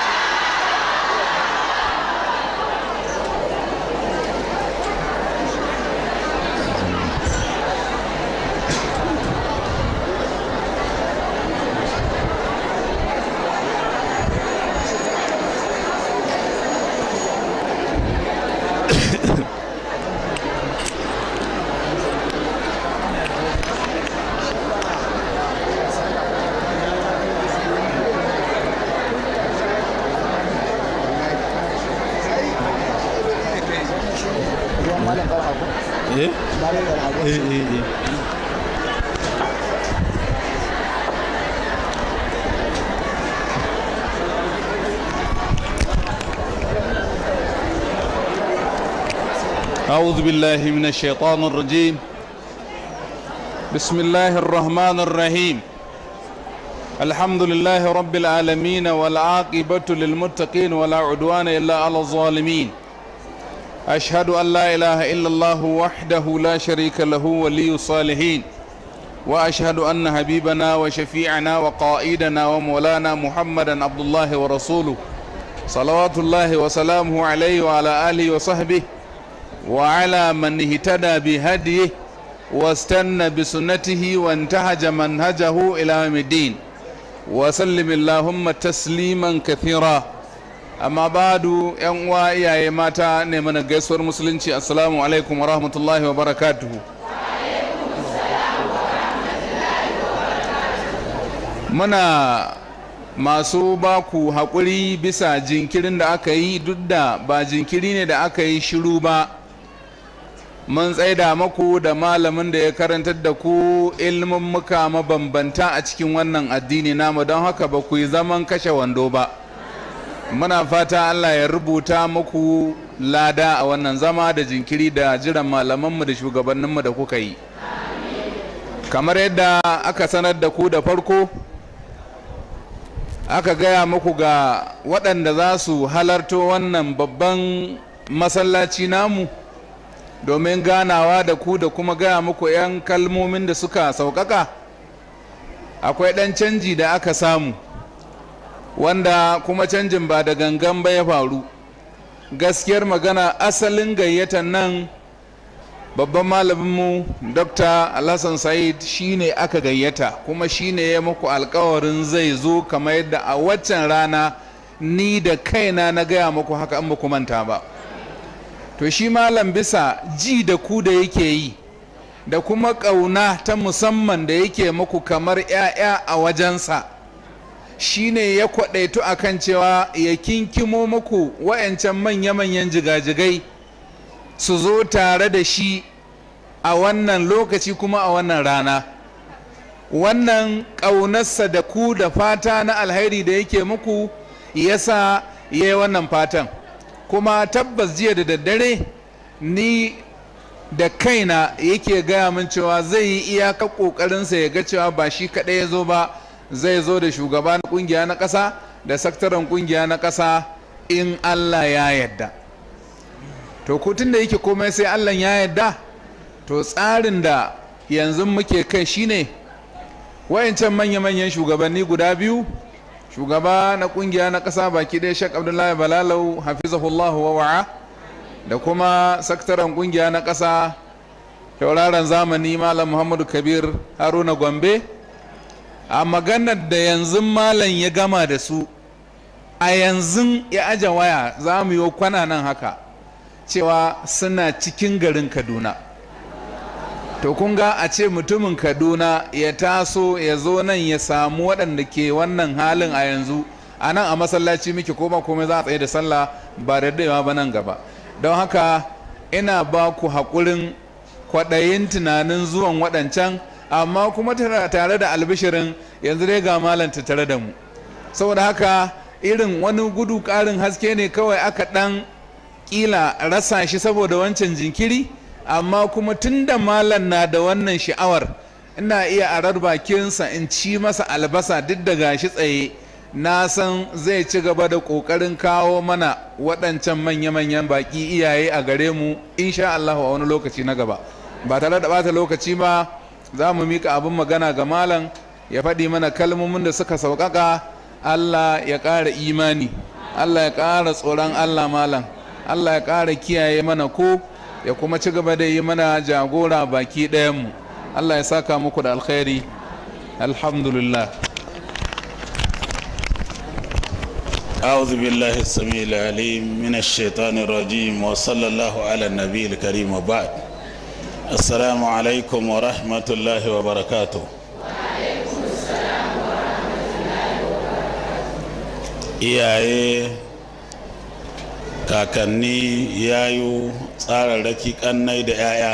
أعوذ بالله من الشيطان الرجيم. بسم الله الرحمن الرحيم. الحمد لله رب العالمين والعاقبة للمتقين ولا عدوان إلا على الظالمين. أشهد أن لا إله إلا الله وحده لا شريك له ولي الصالحين، وأشهد أن حبيبنا وشفيعنا وقائدنا ومولانا محمدا عبد الله ورسوله صلوات الله وسلامه عليه وعلى آله وصحبه وعلى من اهتدى بهديه واستنى بسنته وانتهج منهجه إلى يوم الدين، وسلم اللهم تسليما كثيرا. أما بعد يا إياي ماتا نمنا غيسور مسلمين، السلام عليكم ورحمة الله وبركاته. muna masu baku haƙuri bisa jinkirin da aka yi, duk da ba jinkiri ne da aka yi shiru ba. Mun tsaida maku da malamin da ya karantar da ku ilmin muka mabambanta a cikin wannan addini namu, don haka ba ku yi zaman kashe wando ba. Muna fata Allah ya rubuta muku lada a wannan zama da jinkiri da jiran malamanmu da shugabanninmu da kuka yi. Kamar yadda aka sanar da ku da farko, aka gaya muku ga waɗanda za su halarto wannan babban masallaci namu domin ganawa da ku da kuma gaya muku 'yan kalmomin da suka sauƙaƙa. Akwai ɗan canji da aka samu, wanda kuma canjin ba da gangan ba ya faru. Gaskiyar magana, asalin gayyatan nan babban malaminmu Dr. Alhassan Said shine aka gayyata, kuma shine ya muku alkawarin zai zo, kamar yadda a waccan rana ni da kaina na gaya muku haka, an muku manta ba. To shi malam bisa ji da ku da yake yi da kuma ƙauna ta musamman da yake muku kamar 'ya'ya a wajensa, shine ya kwaɗaitu akan cewa ya kinkimo muku wa'yancan manya-manyan jigajigai su zo tare da shi a wannan lokaci kuma a wannan rana. Wannan ƙaunarsa da ku da fata na alheri da yake muku yasa ya yi wannan fatan. Kuma tabbas jiya da daddare ni da kaina yake gaya min cewa zai yi iyakar ƙoƙarinsa ya ga cewa ba shi kaɗai ya zo ba, zai zo da shugaba na ƙungiya na ƙasa da sakataren ƙungiya na ƙasa in Allah ya yarda. To kutun da yake komai sai Allah ya yarda, to tsarin da yanzu muke kai shine wayancan manya-manyan shugabanni guda biyu, shugaba na kungiya na ƙasa baki ɗaya Sheikh Abdullahi Balalau hafizahullahu wa wa'a, da kuma sakataren kungiya na ƙasa tauraron zamani Malam Muhammadu Kabir Haruna Gombe, a maganar da yanzu malam ya gama da su, a yanzu ya aje waya za mu yi kwana nan haka cewa suna cikin garin Kaduna. To kun ga a ce mutumin Kaduna ya taso ya zo nan ya samu waɗanda ke wannan halin a yanzu, a nan a masallaci muke koma komai za a tsaye da sallah ba da daewa ba nan gaba. Don haka ina ba ku haƙurin kwaɗayin tunanin zuwan waɗancan, amma kuma tare da albishirin yanzu dai ga malanta tare da mu. Saboda haka irin wani gudu ƙarin haske ne kawai aka ɗan ƙila rasa shi saboda wancan jinkiri, amma kuma tun da malam na da wannan sha'awar ina iya arar bakinsa in ci masa albasa duk da gashi tsaye, na san zai ci gaba da ƙoƙarin kawo mana waɗancan manya-manyan baƙi iyaye a gare mu insha Allah a wani lokaci na gaba. Ba tare da ɓata lokaci ba, za mu mika abin magana ga malam ya faɗi mana kalmomin da suka sauƙaƙa. Allah ya ƙara imani, Allah ya ƙara tsoron Allah malam, Allah ya ƙara kiyaye mana ku, ya kuma ci gaba da yi mana jagora baki ɗayanmu. Allah ya saka muku da alkhairi. Alhamdulillah. أعوذ بالله السميع العليم من الشيطان الرجيم وصلى الله على النبي الكريم وبعد. السلام عليكم ورحمة الله وبركاته. iyaye, kakanni, yayu, tsararraki, kannai da 'ya'ya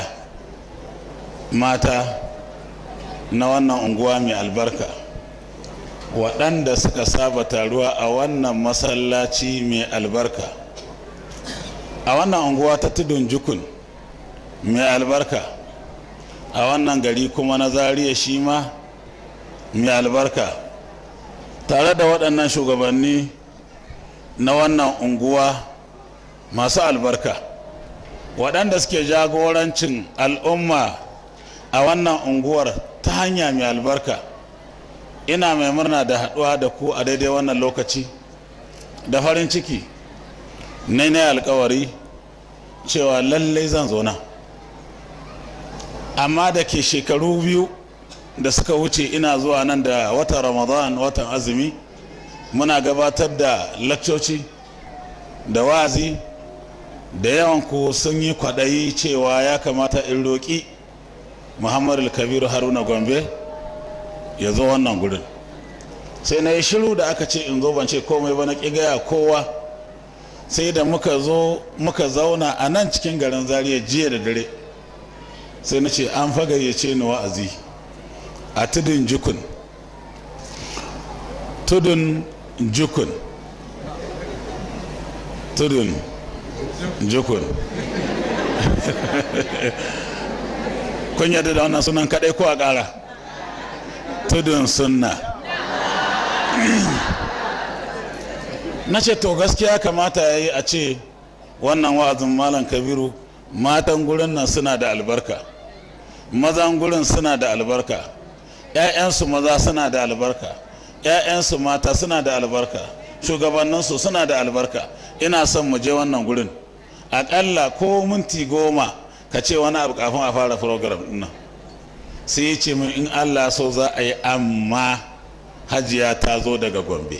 mata na wannan unguwa mai albarka, waɗanda suka saba taruwa a wannan masallaci mai albarka, a wannan unguwa ta tudun jukun mai albarka, a wannan gari kuma na Zariya shi ma mai albarka, tare da waɗannan shugabanni na wannan unguwa masu albarka, waɗanda suke jagorancin al'umma a wannan unguwar ta hanya mai albarka. Ina mai murna da haɗuwa da ku a daidai wannan lokaci da farin ciki. Na alkawari cewa lallai zan zo nan, amma da ke shekaru biyu da suka wuce ina zuwa nan da watan Ramadan, watan azumi, muna gabatar da lakcoci da wazi, da yawan ku sun yi kwaɗayi cewa ya kamata in roƙi Muhammadu Kabiru Haruna Gombe ya zo wannan gurin. Sai na yi shiru da aka ce in zo, ban ce komai ba, na ƙi gaya kowa. Sai da muka zo muka zauna a nan cikin garin Zariya jiya da dare, sai na ce an fagayyace ni wa'azi a tudun jukun, tudun jukun, tudun jukun. Kun yadda da wannan sunan kaɗai ko a ƙara? Tudun sunna. Na ce to gaskiya kamata ya yi a ce wannan wa'azin Malam Kabiru, matan gurin nan suna da albarka, mazan gurin suna da albarka, 'ya'yansu maza suna da albarka, 'ya'yansu mata suna da albarka, shugabanninsu suna da albarka. Ina son mu je wannan gurin aƙalla ko minti 10 ka ce wani abu kafin a fara program ɗin nan. Sai ya ce min in Allah so za a yi, amma hajiya ta zo daga Gombe,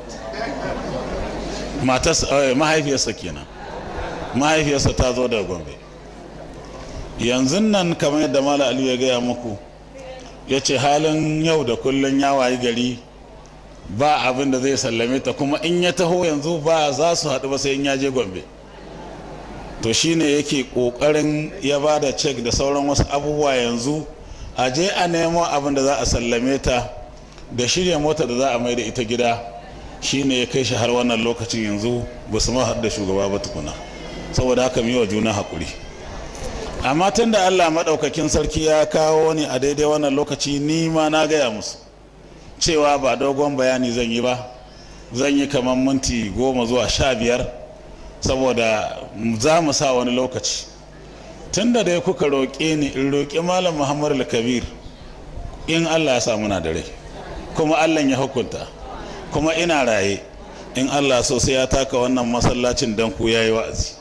mahaifiyarsa kenan, mahaifiyarsa ta zo daga Gombe. Yanzu nan kamar yadda Malam Aliyu ya gaya muku, ya ce halin yau da kullum ya wayi gari ba abin da zai sallame ta, kuma in ya taho yanzu ba za su haɗu ba sai in ya je Gombe. To shine yake ƙoƙarin ya ba da cek da sauran wasu abubuwa yanzu a je a nemo abin da za a sallame ta da shirya mota da za a mai da ita gida. Shine ya kai shi har wannan lokacin yanzu ba su ma haɗu da shugaba ba tukuna. Saboda haka mu yi wa juna haƙuri. Amma tun da Allah maɗaukakin sarki ya kawo ni a daidai wannan lokaci, ni ma na gaya musu cewa ba dogon bayani zan yi ba, zan yi kamar minti 10 zuwa 15, saboda za mu sa wani lokaci. Tun da dai kuka roƙe ni in roƙi Malam Muhammadu Kabir, in Allah ya sa muna da rai kuma Allah ya hukunta kuma ina raye, in Allah so sai ya taka wannan masallacin dan ku yayi wa'azi.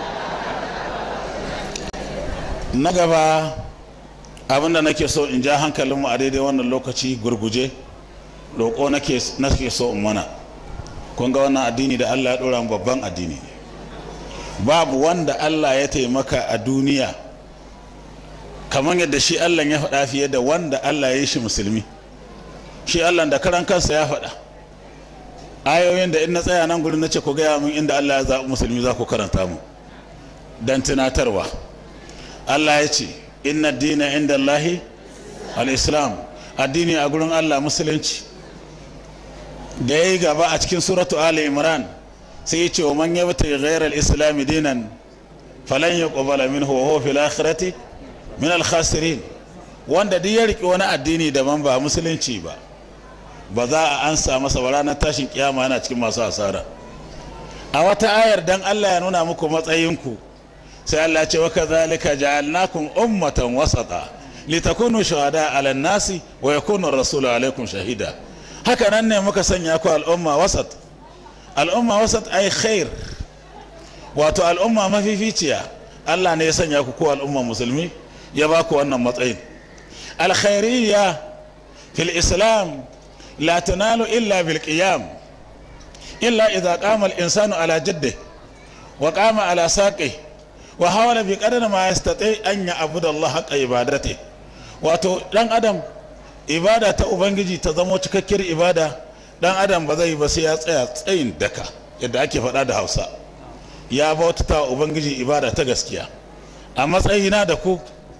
Na gaba abinda nake so in ja hankalinmu a daidai wannan lokaci gurguje, roƙo nake so in mana. Kun ga wannan addini da Allah ya ɗora mu babban addini, babu wanda Allah ya taimaka a duniya kamar yadda shi Allah ya faɗa fiye da wanda Allah ya yi shi musulmi. Shi Allah da karan kansa ya faɗa ayoyin da in na tsaya nan gurin nace ku gaya min inda Allah ya zaɓi musulmi za ku karanta mu dan tunatarwa. Allah ya ce inna dina inda Allahi al-islam, addini a gurin Allah musulunci. Da ya yi gaba a cikin suratu Ali Imran sai ya ce wa man yabta ghayra al-islam dinan falan yuqbala minhu wa huwa fil akhirati min al-khasirin. wanda duk ya riƙe wani addini daban ba musulunci ba, ba za a ansa masa ba ranar tashin kiyama yana cikin masu asara. A wata ayar dan Allah ya nuna muku matsayinku sai Allah ya ce wa kadhalika ja'alnakum ummatan wasata litakunu shuhada 'ala an-nasi wa yakuna ar-rasulu 'alaykum shahida. Haka nan ne muka sanya ku al'umma wasat. Al'umma wasat ay khair, wato al'umma mafificiya. Allah ne ya sanya ku ko al'umma musulmi ya ba ku wannan matsayin. Al-khairiyya fil islam la tanalu illa bil qiyam illa idha qama al-insanu ala jaddihi wa qama ala saqihi wa hawala bi qadri ma yastati an ya'budu Allah haqqa ibadatihi. Wato dan adam ibada ta ubangiji ta zamo cikakkiyar ibada, dan adam ba zai ba sai ya tsaya tsayin daka yadda ake faɗa da Hausa, ya bautata wa ubangiji ibada ta gaskiya. A matsayina da ku,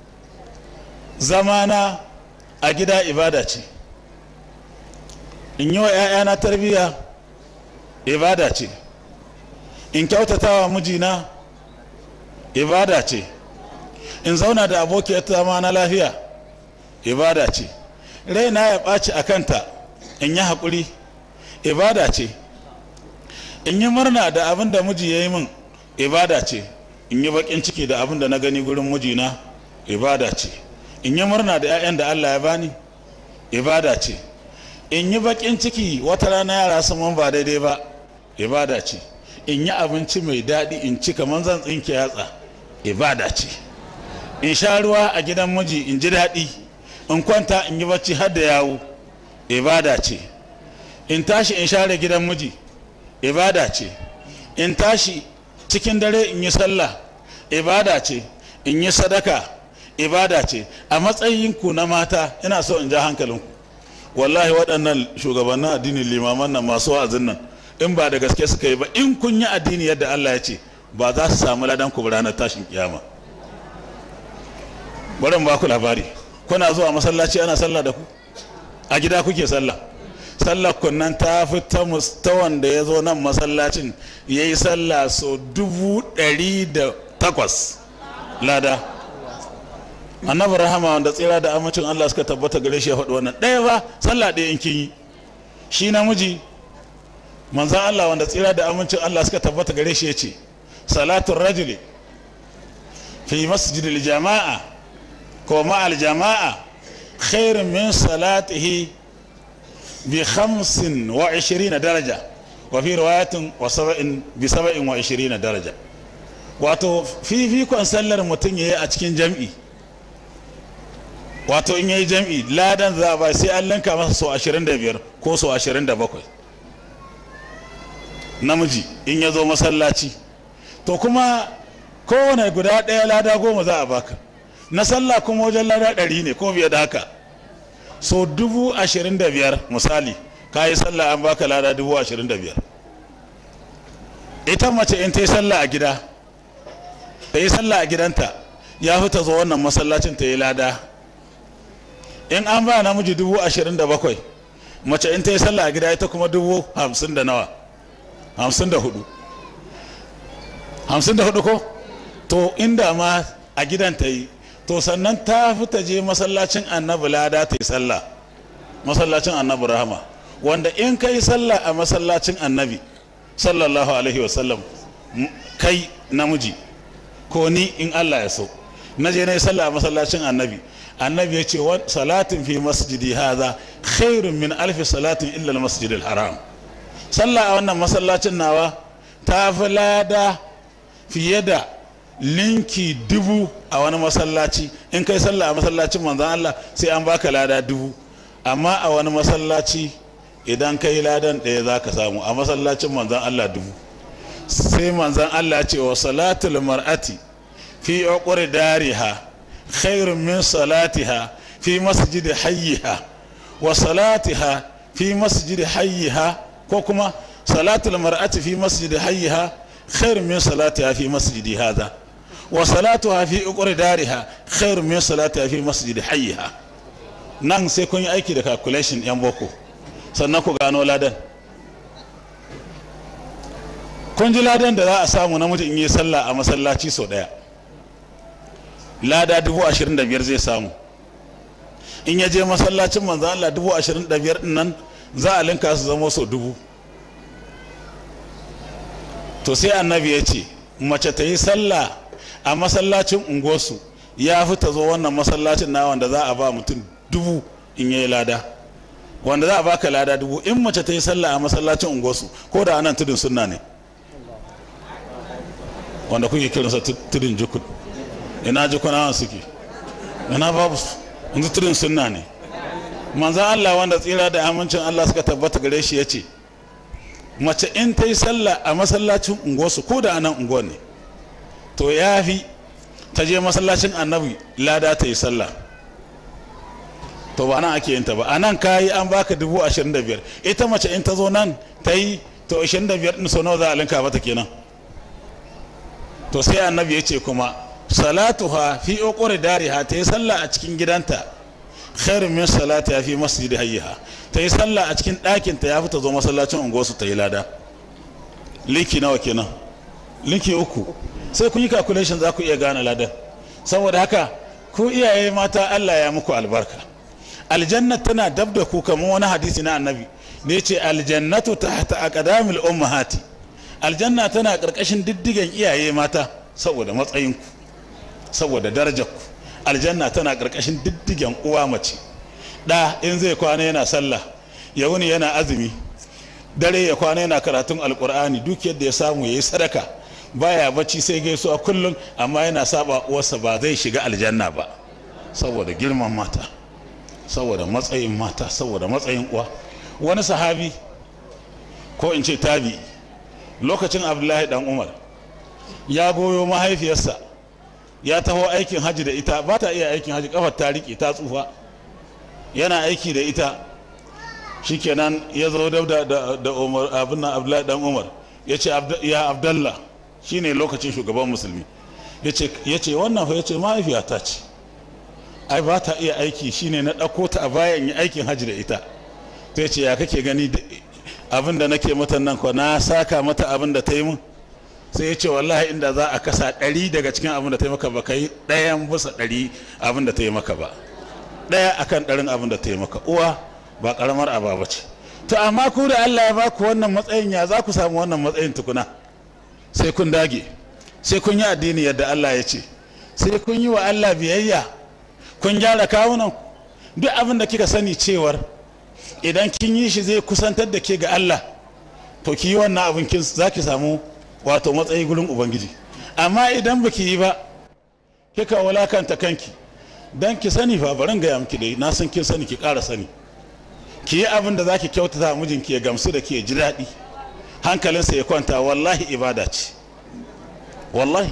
zamana a gida ibada ce, in yi wa 'ya'yana tarbiyya ibada ce, in kyautata wa mijina ibada ce, in zauna da abokiyar zama na lafiya ibada ce, raina ya ɓaci a kanta in yi haƙuri ibada ce, in yi murna da abin da miji ya yi min ibada ce, in yi baƙin ciki da abin da na gani gurin mijina ibada ce, in yi murna da 'ya'yan da Allah ya bani ibada ce, in yi baƙin ciki wata rana yara sun ba daidai ba ibada ce, in yi abinci mai daɗi in ci kamar zan tsinke yatsa ibada ce, in sha ruwa a gidan miji in ji daɗi, in kwanta in yi bacci har da yawo ibada ce, in tashi in share gidan miji ibada ce, in tashi cikin dare in yi sallah ibada ce, in yi sadaka ibada ce. A matsayinku na mata ina so in ja hankalinku, wallahi waɗannan shugabannin addini, limaman nan, masu wa'azin nan, in ba da gaske suka yi ba, in kun yi addini yadda Allah ya ce, ba za su samu ladan ku ranar tashin kiyama. Bari ba ku labari, kuna zuwa masallaci ana sallah da ku, a gida kuke sallah, sallar kunnan ta fi ta wanda ya zo nan masallacin ya yi sallah so 108 lada. Annabi rahama wanda tsira da amincin Allah suka tabbata gare shi ya faɗi wannan ɗaya ba, sallah ɗaya in kin yi. Shi namiji manzan Allah wanda tsira da amincin Allah suka tabbata gare shi ya ce salatun rajuli fi masjidil jama'a ko ma'al jama'a khairun min salatihi bi 25 daraja wa fi riwayatin bi 27 daraja. Wato fifikon sallar mutum yayi a cikin jam'i, wato in yayi jam'i ladan za a ba sai an linka masa so 25 ko so 27 namiji in ya zo masallaci. To kuma kowane guda ɗaya lada 10 za a baka, na sallah kuma wajen lada 100 ne ko biye da haka, so 25,000 misali ka yi sallah an baka lada 25,000. Ita mace in ta yi sallah a gida, ta yi sallah a gidanta, ya fi ta zo wannan masallacin ta yi lada. In an ba namiji 27,000, mace in ta yi sallah a gida ita kuma 50,000 da nawa, 54 ko? To inda ma a gidan ta yi, to sannan ta fi ta je masallacin annabi lada ta yi sallah, masallacin annabi rahama, wanda in ka yi sallah a masallacin annabi sallallahu alaihi wasallam, kai namiji ko ni in Allah ya so na je na yi sallah a masallacin annabi, annabi ya ce salatin fi masjidi haza khairun min alfi salatin illa al-masjidil haram. Sallah a wannan masallacin nawa ta fi lada fiye da linki 1000 a wani masallaci. In kai sallah a masallacin manzan Allah sai an baka lada 1000, amma a wani masallaci idan kai ladan ɗaya za ka samu, a masallacin manzan Allah 1000. Sai manzan Allah ce wa salatul mar'ati fi uqri dariha khairun min salatiha fi masjidi hayyiha wa salatiha fi masjidi hayyiha, ko kuma salatul mar'ati fi masjidi hayyiha khairun min salatiha fi masjidi hadha wa salatuha fi uqri dariha khairun min salatiha fi masjidi hayyiha. Nan sai kun yi aiki da calculation yan boko sannan ku gano ladan. Kun ji ladan da za a samu namiji in yi sallah a masallaci sau daya, lada 25,000 zai samu. in ya je masallacin manzo Allah 25,000 din nan za a linka su zama so 1000. to sai annabi ya ce mace ta yi sallah a masallacin unguwarsu ya fi ta zo wannan masallacin na wanda za a ba mutum 1000 in yayi lada, wanda za a baka lada 1000 in mace ta yi sallah a masallacin unguwarsu, ko da anan tudun sunna ne wanda kuke kiransa tudun jukun. ina jukunawan suke? ina babu su, yanzu tudun sunna ne. manzan Allah wanda tsira da amincin Allah suka tabbata gare shi ya ce mace in ta yi sallah a masallacin unguwarsu, ko da anan unguwar ne, to ya fi ta je masallacin annabi lada ta yi sallah. to ba nan ake yin ta ba, a nan ka yi an baka 25,000, ita mace in ta zo nan ta yi to 25 ɗin sau nawa za a linka mata kenan. to sai annabi ya ce kuma salatuha fi uqri dariha, ta yi sallah a cikin gidanta khairun min salatiha fi masjidi hayyiha, ta yi sallah a cikin ɗakinta ya fi ta zo masallacin unguwarsu ta yi lada. linki nawa kenan? linki 3. sai kun yi calculation za ku iya gane ladan. saboda haka ku iyaye mata Allah ya muku albarka. aljanna tana dab da ku, kamar wani hadisi na annabi ne ce aljannatu tahta aqdamil ummahati, aljanna tana karkashin diddigen iyaye mata. saboda matsayinku, saboda darajarku, aljanna tana karkashin diddigen uwa mace. da in zai kwana yana sallah, ya wuni yana azumi, dare ya kwana yana karatun alkur'ani, duk yadda ya samu yayi sadaka, baya bacci sai gaisuwa kullum, amma yana saba uwarsa, ba zai shiga aljanna ba. saboda girman mata, saboda matsayin mata, saboda matsayin uwa. wani sahabi ko in ce tabi, lokacin Abdullahi dan Umar ya goyo mahaifiyarsa ya taho aikin haji da ita, ba ta iya aikin haji, kafar ta riƙe ta tsufa, yana aiki da ita. shikenan ya zo da Umar, abin nan Abdullahi dan Umar ya ce ya Abdallah, shine lokacin shugaban musulmi, ya ce wannan fa, ya ce mahaifiyata ce, ai ba ta iya aiki, shine na ɗauko ta a bayan yi aikin haji da ita. to ya ce ya kake gani abin da nake mata nan ko na saka mata abin da ta yi mun? sai ya ce wallahi inda za a kasa 100 daga cikin abin da ta yi maka ba kai 1 bisa 100 abin da ta yi maka ba, 1 akan 100 abin da ta yi maka. uwa ba karamar aba ba ce. to amma ku da Allah ya baku wannan matsayin, ya za ku samu wannan matsayin tukuna? sai kun dage, sai kun yi addini yadda Allah ya ce, sai kun yi wa Allah biyayya, kun gyara kawunan. duk abin da kika sani cewar idan kin yi shi zai kusantar da ke ga Allah, to ki yi wannan abin, kin za ki samu wato matsayi gurin ubangiji. amma idan baki yi ba, kika walakanta kanki, dan ki sani fa, barin gaya miki dai, na san kin sani, ki ƙara sani. ki yi abin da za ki kyautata mijinki ya gamsu da ke ji daɗi, hankalinsa ya kwanta. wallahi ibada ce, wallahi.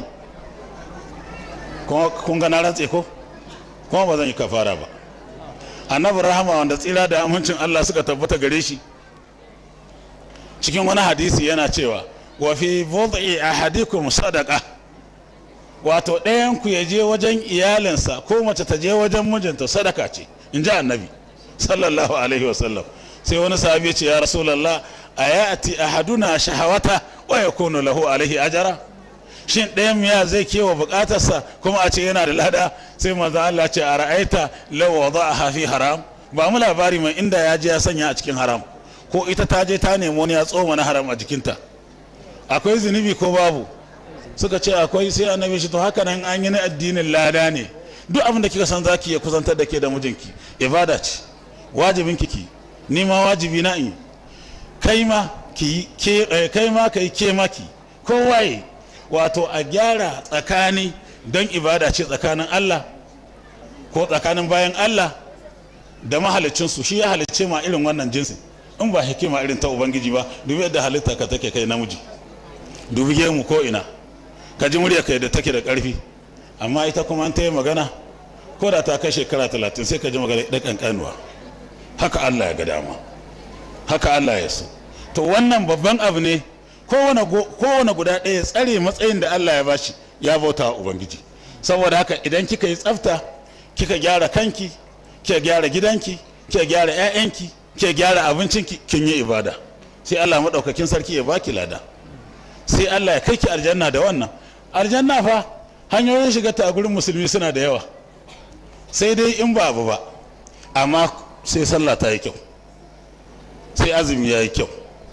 kuma kun ga na rantse ko, kuma ba zan yi kafara ba. annabi rahama wanda tsira da amincin Allah suka tabbata gare shi, cikin wani hadisi yana cewa wa fi bud'i ahadikum sadaqa, wato ɗayan ku ya je wajen iyalinsa ko mace ta je wajen mijinta sadaka ce, in ji annabi sallallahu alaihi wasallam. sai wani sahabi ce ya rasulullah ayati ahaduna shahawata wa yakunu lahu alaihi ajara, shin ɗayan miya zai kewa bukatarsa kuma a ce yana da lada? sai manzo Allah ce a ra'aita law wada'aha fi haram, ba mu labari mai inda ya je ya sanya a cikin haram, ko ita ta je ta nemi wani ya tsoma na haram a jikinta, akwai zunubi ko babu? suka ce akwai. sai annabi shi to haka nan an yi na addinin lada ne. duk abin da kika san zaki ya kusantar da ke da mijinki, ibada ce, wajibin ki, ni ma wajibi na in, kai ma ki, kai ma kai, ke ma ki, kowaye. wato a gyara tsakani, don ibada ce tsakanin Allah ko tsakanin bayan Allah da mahalicinsu. shi ya halicce ma irin wannan jinsi, in ba hikima irin ta ubangiji ba. dubi yadda halitta ka take kai namiji, dubi gemu ko ina, ka ji murya kai da take da ƙarfi, amma ita kuma an ta yi magana ko da ta kai shekara 30 sai ka ji magana da ƙanƙanuwa. haka Allah ya ga dama, haka Allah ya so. to wannan babban abu ne, kowane guda ɗaya tsare matsayin da Allah ya bashi, ya bauta wa ubangiji. saboda haka idan kika yi tsafta, kika gyara kanki, kika gyara gidanki, kika gyara 'ya'yanki, kika gyara abincinki, kin yi ibada. sai Allah maɗaukakin sarki ya baki lada, sai Allah ya kai ki aljanna da wannan. aljanna fa hanyoyin shiga ta gurin musulmi suna da yawa, sai dai in ba abu ba. amma sai sallah ta yi kyau, sai azumi ya yi kyau.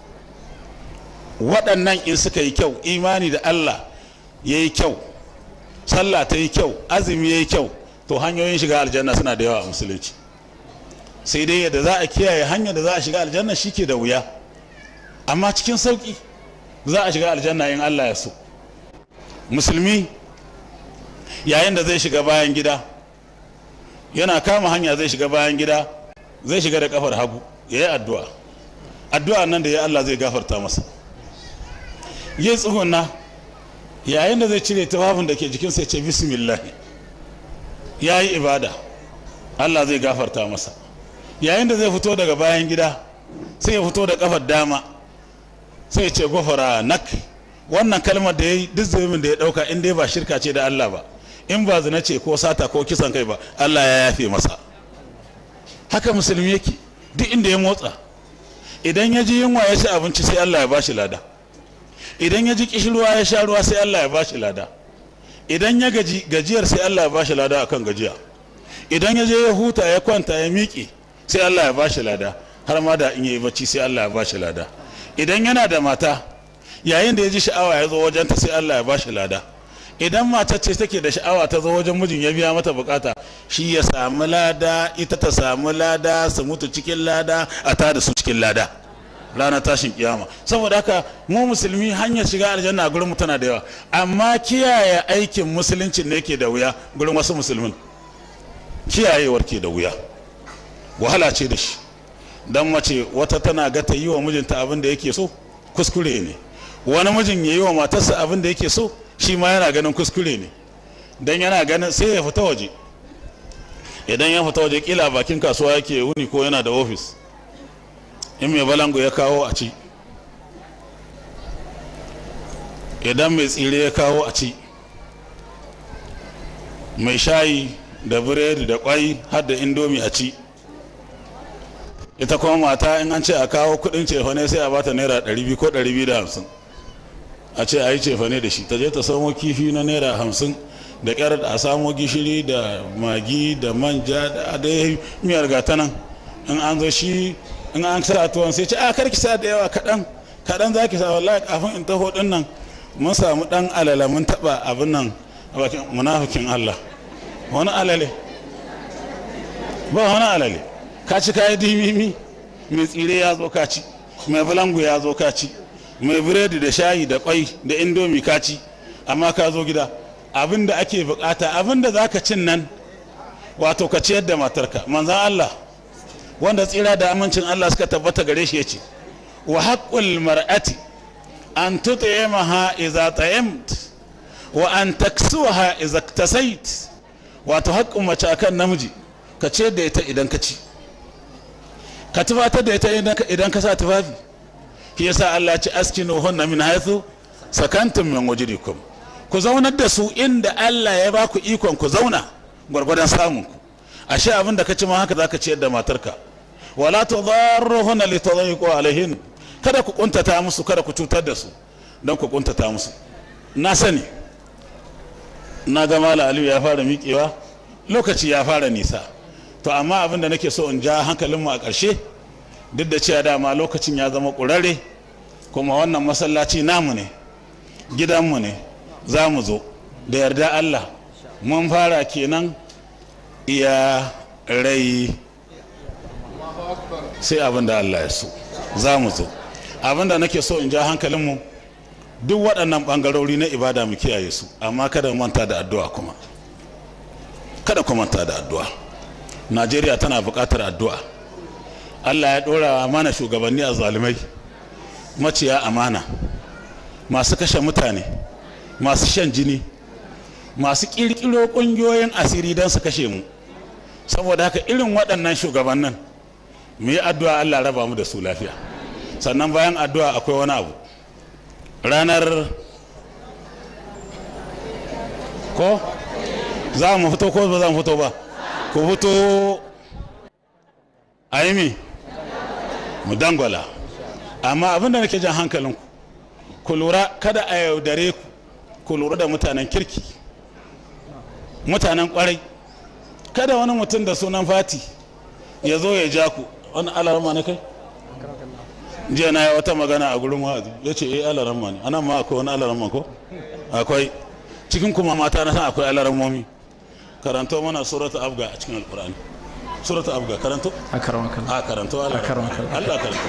Waɗannan in suka yi kyau, imani da Allah ya yi kyau, sallah ta yi kyau, azumi ya yi kyau, to hanyoyin shiga aljanna suna da yawa a musulunci. Sai dai yadda za a kiyaye hanyar da za a shiga aljanna shi ke da wuya, amma cikin sauƙi za a shiga aljanna in Allah ya so. Musulmi yayin da zai shiga bayan gida, yana kama hanya zai shiga bayan gida, zai shiga da kafar hagu, ya yi addu'a. Addu'a nan da ya Allah zai gafarta masa. Yi tsugunna yayin da zai cire tufafin da ke jikinsa ya ce bismillah, ya yi ibada, Allah zai gafarta masa. Yayin da zai fito daga bayan gida sai ya fito da kafar dama, sai ya ce gofara nak. Wannan kalmar da ya yi duk zunubin da ya dauka in dai ba shirka ce da Allah ba, in ba zina ce ko sata ko kisan kai ba, Allah ya yafe masa. Haka musulmi yake duk inda ya motsa. Idan ya ji yunwa ya ci abinci sai Allah ya bashi lada, idan ya ji kishirwa ya sha ruwa sai Allah ya bashi lada, idan ya gajiyar sai Allah ya bashi lada akan gajiya, idan ya je ya huta ya kwanta ya miƙe sai Allah ya bashi lada, har ma da in yayi bacci sai Allah ya bashi lada. Idan yana da mata yayin da ya ji sha'awa ya zo wajenta sai Allah ya bashi lada. Idan matar ce take da sha'awa ta zo wajen mijin ya biya mata bukata, shi ya samu lada, ita ta samu lada, su mutu cikin lada, a tada su cikin lada ranar tashin kiyama. Saboda haka mu musulmi hanyar shiga aljanna gurin mu tana da yawa, amma kiyaye aikin musulunci ne ke da wuya gurin wasu musulmin. Kiyayewar ke da wuya, wahala ce da shi. Dan mace wata tana ga ta yi wa mijinta abin da yake so, kuskure ne. Wani mijin ya yi wa matarsa abin da yake so, shi ma yana ganin kuskure ne. Dan yana ganin sai ya fita waje, idan ya fita waje kila bakin kasuwa yake wuni ko yana da ofis, in mai balango ya kawo a ci, idan mai tsire ya kawo a ci, mai shayi da biredi da kwai har da indomi a ci. Ita kuma mata in an ce a kawo kudin cefane sai a bata naira 200 ko 250, a ce a yi cefane da shi, ta je ta samo kifi na naira 50 da kyar a samo gishiri da magi da manja da dai miyar gata nan. In an zo shi in an sa tuwon sai ce a karki sa da yawa kaɗan za ki sa. Wallahi kafin in taho din nan mun samu dan alala mun taba abin nan a bakin munafikin Allah. Wani alale ba wani alale, ka ci kayi dimimi, mai tsire ya zo ka ci, mai balangu ya zo ka ci, mai biredi da shayi da kwai da indomi ka ci, amma ka zo gida abin da ake bukata, abin da za ka cin nan wato ka ciyar da matarka. Manzan Allah wanda tsira da amincin Allah suka tabbata gare shi ya ce, wa haqqul mar'ati an tut'imaha idza ta'imt wa an taksuha idza iktasait. Wato haƙƙin mace akan namiji ka ciyar da ita idan ka ci, ka tufatar da ita idan ka sa tufafi. Shi yasa Allah ce askinuhunna min haythu sakantum min wujdikum, ku zaunar da su inda Allah ya ba ku ikon ku zauna gwargwadon samun ku. Ashe abin da ka ci ma haka zaka ciyar da matarka. Wala tudarruhunna litadayyiqu alaihin, kada ku kuntata musu, kada ku cutar da su don ku kuntata musu. Na sani na ga Malam Aliyu ya fara miƙewa, lokaci ya fara nisa, to amma abin da nake so in ja hankalinmu a ƙarshe, duk da cewa dama lokacin ya zama ƙurare, kuma wannan masallaci namu ne, gidanmu ne, za mu zo da yarda Allah. Mun fara kenan iya rai sai abin da Allah ya so, za mu zo. Abin da nake so in ja hankalinmu, duk waɗannan ɓangarori na ibada mu kiyaye su, amma kada mu manta da addu'a kuma. Kada ku manta da addu'a. Najeriya tana buƙatar addu'a. Allah ya ɗora mana shugabanni a zalimai, maciya amana, masu kashe mutane, masu shan jini, masu ƙirƙiro ƙungiyoyin asiri don su kashe mu. Saboda haka irin waɗannan shugabannin mu yi addu'a Allah raba mu da su lafiya. Sannan bayan addu'a akwai wani abu. Ranar ko za mu fito ko ba za mu fito ba, ku fito a yi mi mu dangwala. Amma abinda nake jan hankalinku, ku lura kada a yaudare ku lura da mutanen kirki, mutanen kwarai. Kada wani mutum da sunan fati ya zo ya ja ku. Wani alarma ne kai? Jiya na yi wata magana a gurin wa'azi ya ce alarma ne. Anan ma akwai wani alarma ko? Akwai. Cikin kuma mata na san akwai alarmomi. Karanto mana suratu abga a cikin alkur'ani. Suratu abga karanto? A karanto Allah karanto.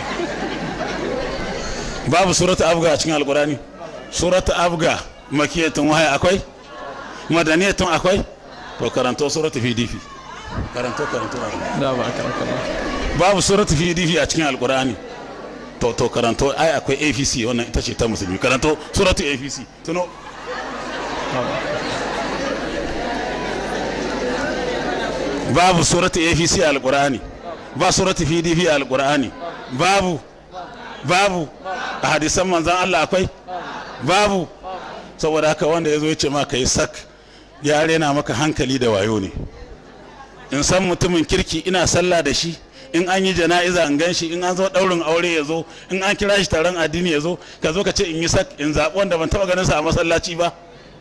Babu suratu abga a cikin alkur'ani. Suratu abga makiyatun wahai akwai? Madaniyatun akwai? To karanto suratu fidifi. Karanto. Babu suratu fidifi a cikin alkur'ani. To karanto ai akwai APC wannan ita ce ta musulmi. Karanto suratu APC. Tuno. Babu suratu APC a alkur'ani. Ba suratu fidifi a alkur'ani. Babu a hadisan manzan Allah akwai? Babu. Saboda haka wanda ya zo ya ce ma ka yi sak ya rena maka hankali da wayo ne. In san mutumin kirki ina sallah da shi, in an yi jana'iza in gan shi, in an zo daurin aure ya zo, in an kira shi taron addini ya zo, ka zo ka ce in yi sak in zaɓi wanda ban taɓa ganin sa a masallaci ba.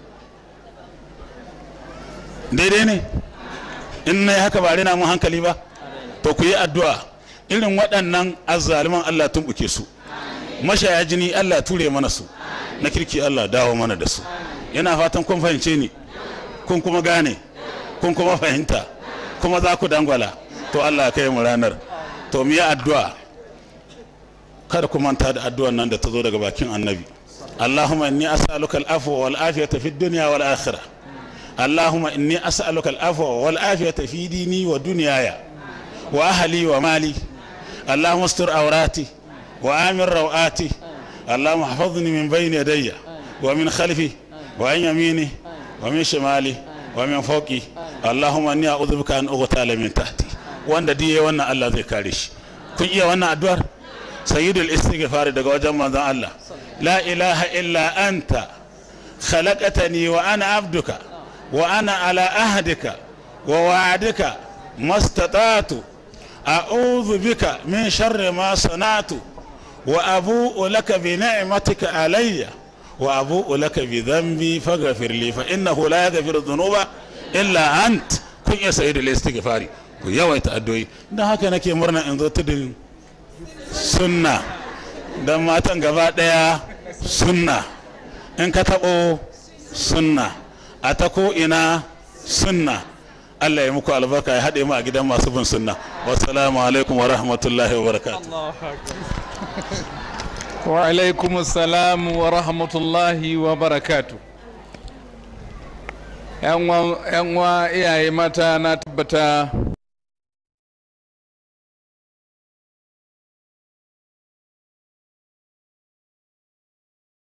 Daidai ne in na yi haka ba rena mun hankali ba. To ku yi addu'a irin waɗannan azzaliman Allah tumɓuke su, mashaya jini Allah ture mana su, na kirki Allah dawo mana da su. Yana fatan kun fahimce ni, kun kuma gane, kun kuma fahimta, kuma za ku dangwala. To Allah kai mu ranar. To mu yi addu'a, kada ku manta da addu'an nan da ta zo daga bakin annabi. Allahumma inni as'aluka al-afwa wal afiyata fid dunya wal akhirah. Allahumma inni as'aluka al-afwa wal afiyata fi dini wa dunyaya wa ahli wa mali. Allahumma astur awrati wa amir rawati. Allahumma ihfazni min bayni yadayya wa min khalfi wa an yamini wa min shimali wa min fawqi. Allahumma inni a'udhu bika an ughtala min tahti. Wanda diye wannan Allah zai kare shi. Kun iya wannan addu'ar? Sayyidul istighfar daga wajen manzon Allah. La ilaha illa anta khalaqtani wa ana abduka wa ana ala ahdika wa wa'adika mastata'tu a'udhu bika min sharri ma sana'tu wa abu'u laka bi ni'matika alayya wa abu'u laka bi dhanbi faghfir li fa innahu la yaghfiru dhunuba illa ant. Kun iya sayyidul istighfari, ku yawaita addu'o'i. Dan haka nake murna in zo tudun sunna, dan matan gaba daya sunna, in ka tabo sunna, a ta ko ina sunna. Allah ya muku albarka, ya haɗe mu a gidan masu bin sunna. Wassalamu alaikum wa rahmatullahi wa barakatuh. Wa alaikum assalam wa rahmatullahi wa barakatuh. yan uwa iyaye mata na tabbata